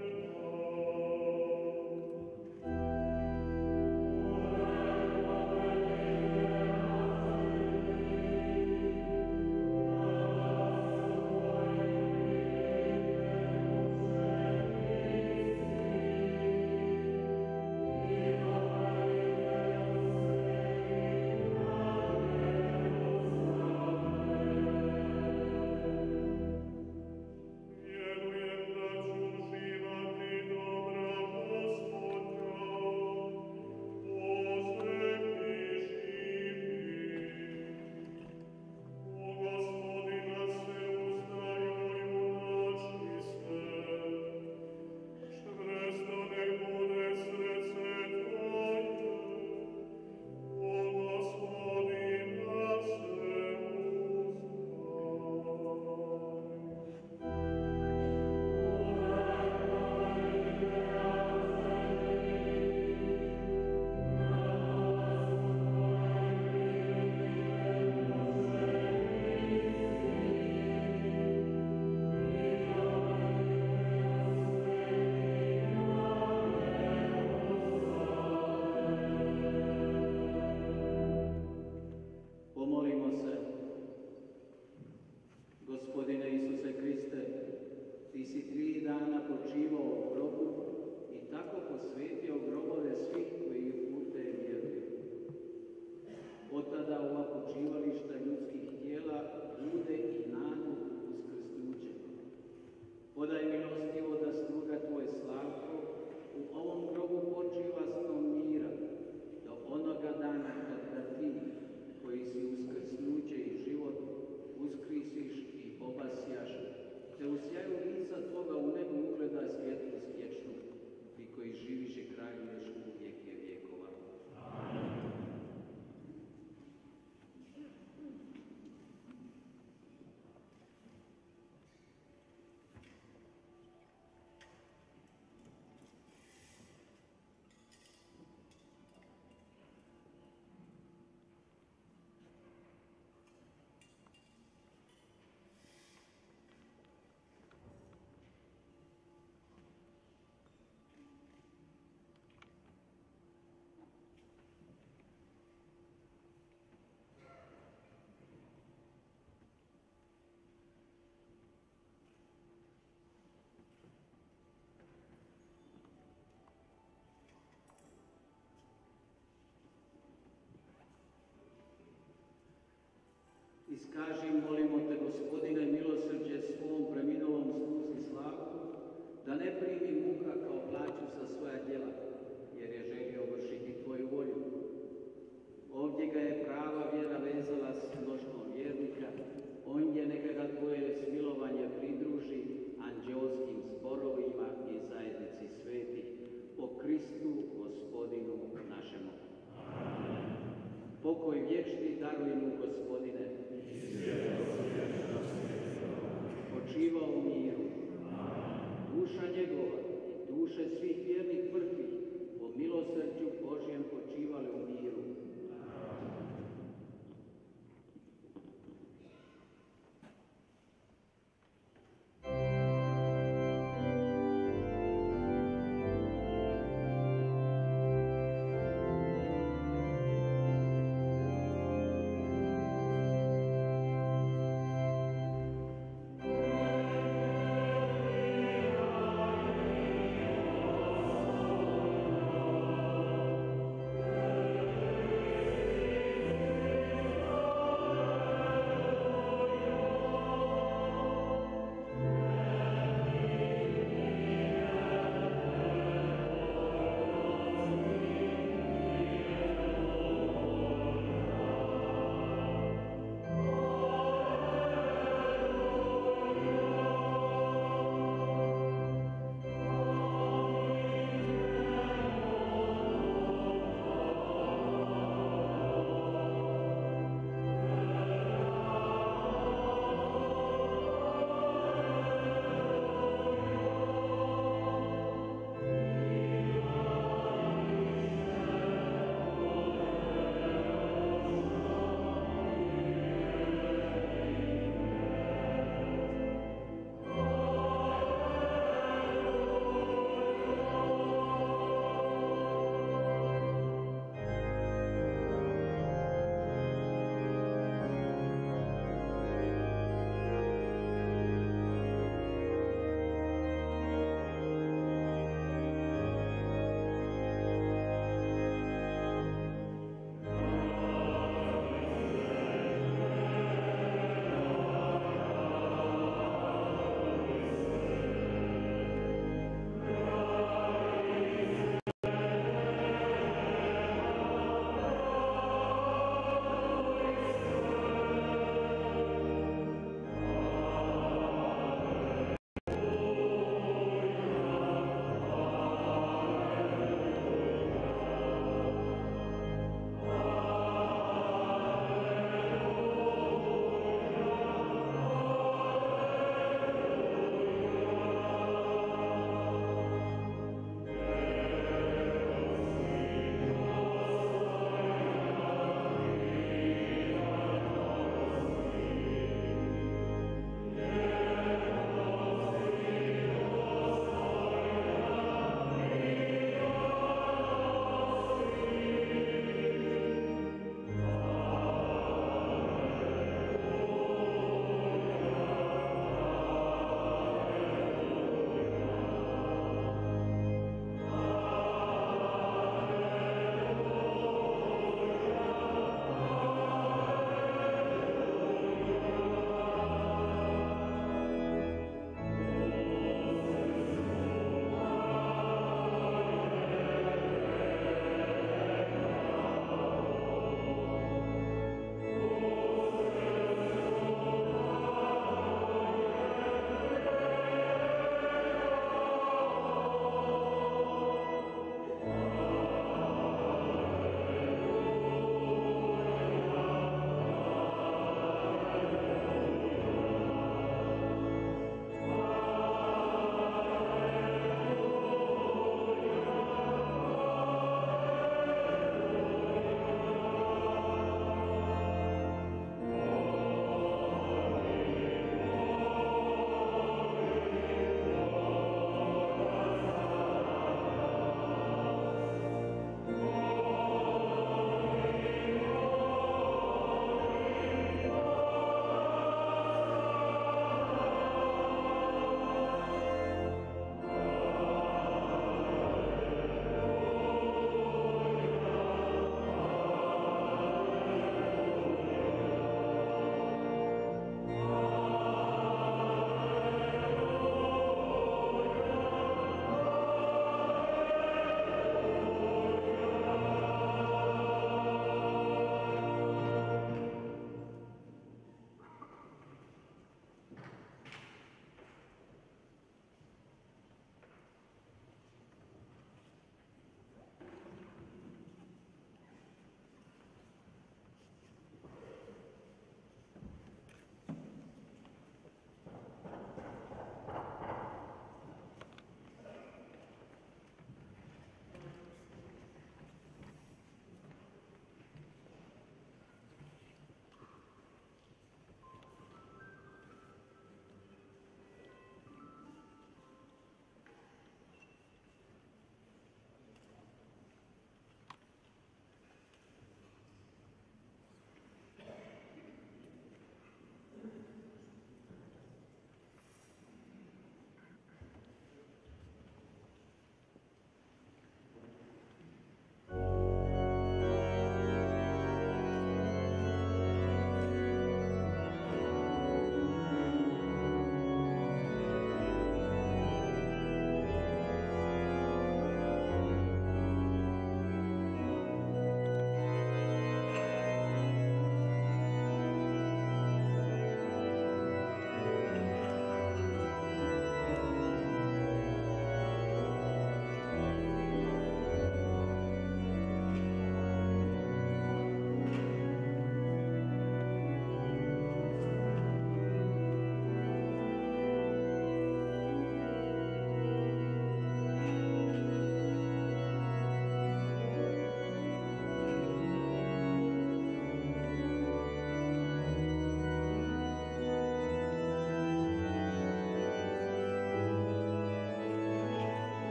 Vjerujem da ću uživati dobra Gospodnja, ozreti živi. U Gospodina se uzdaju i unači se, čvrsto nek bude srce Tvoje, u Gospodina se uzdaj. Pomolimo se. Gospodine Isuse Kriste, Ti si tri dana počivao u grobu i tako posvetio grobove svih koji u Te vjeruju. Od tada ova počivališta ljudskih tijela bude i nadu uskrsnuće. Podaj milostivo da sluga Tvoj Slavko u ovom grobu počiva snom mira, do onoga dana kad ga Ti, koji si uskrsnuće i život, uskrisiš i obasjaš, te u sjaju lica Tvoga u nebu ugledaj svjetlost vječnu, Ti koji živiš i kraljuješ u vijeke vjekova. Amen. Iskaži, molimo te, Gospodine, milosrđe svom preminulom sluzi Slavku, da ne primi muka kao plaću za svoja djela, jer je želio vršiti tvoju volju. Ovdje ga je prava vjera vezala s nožnom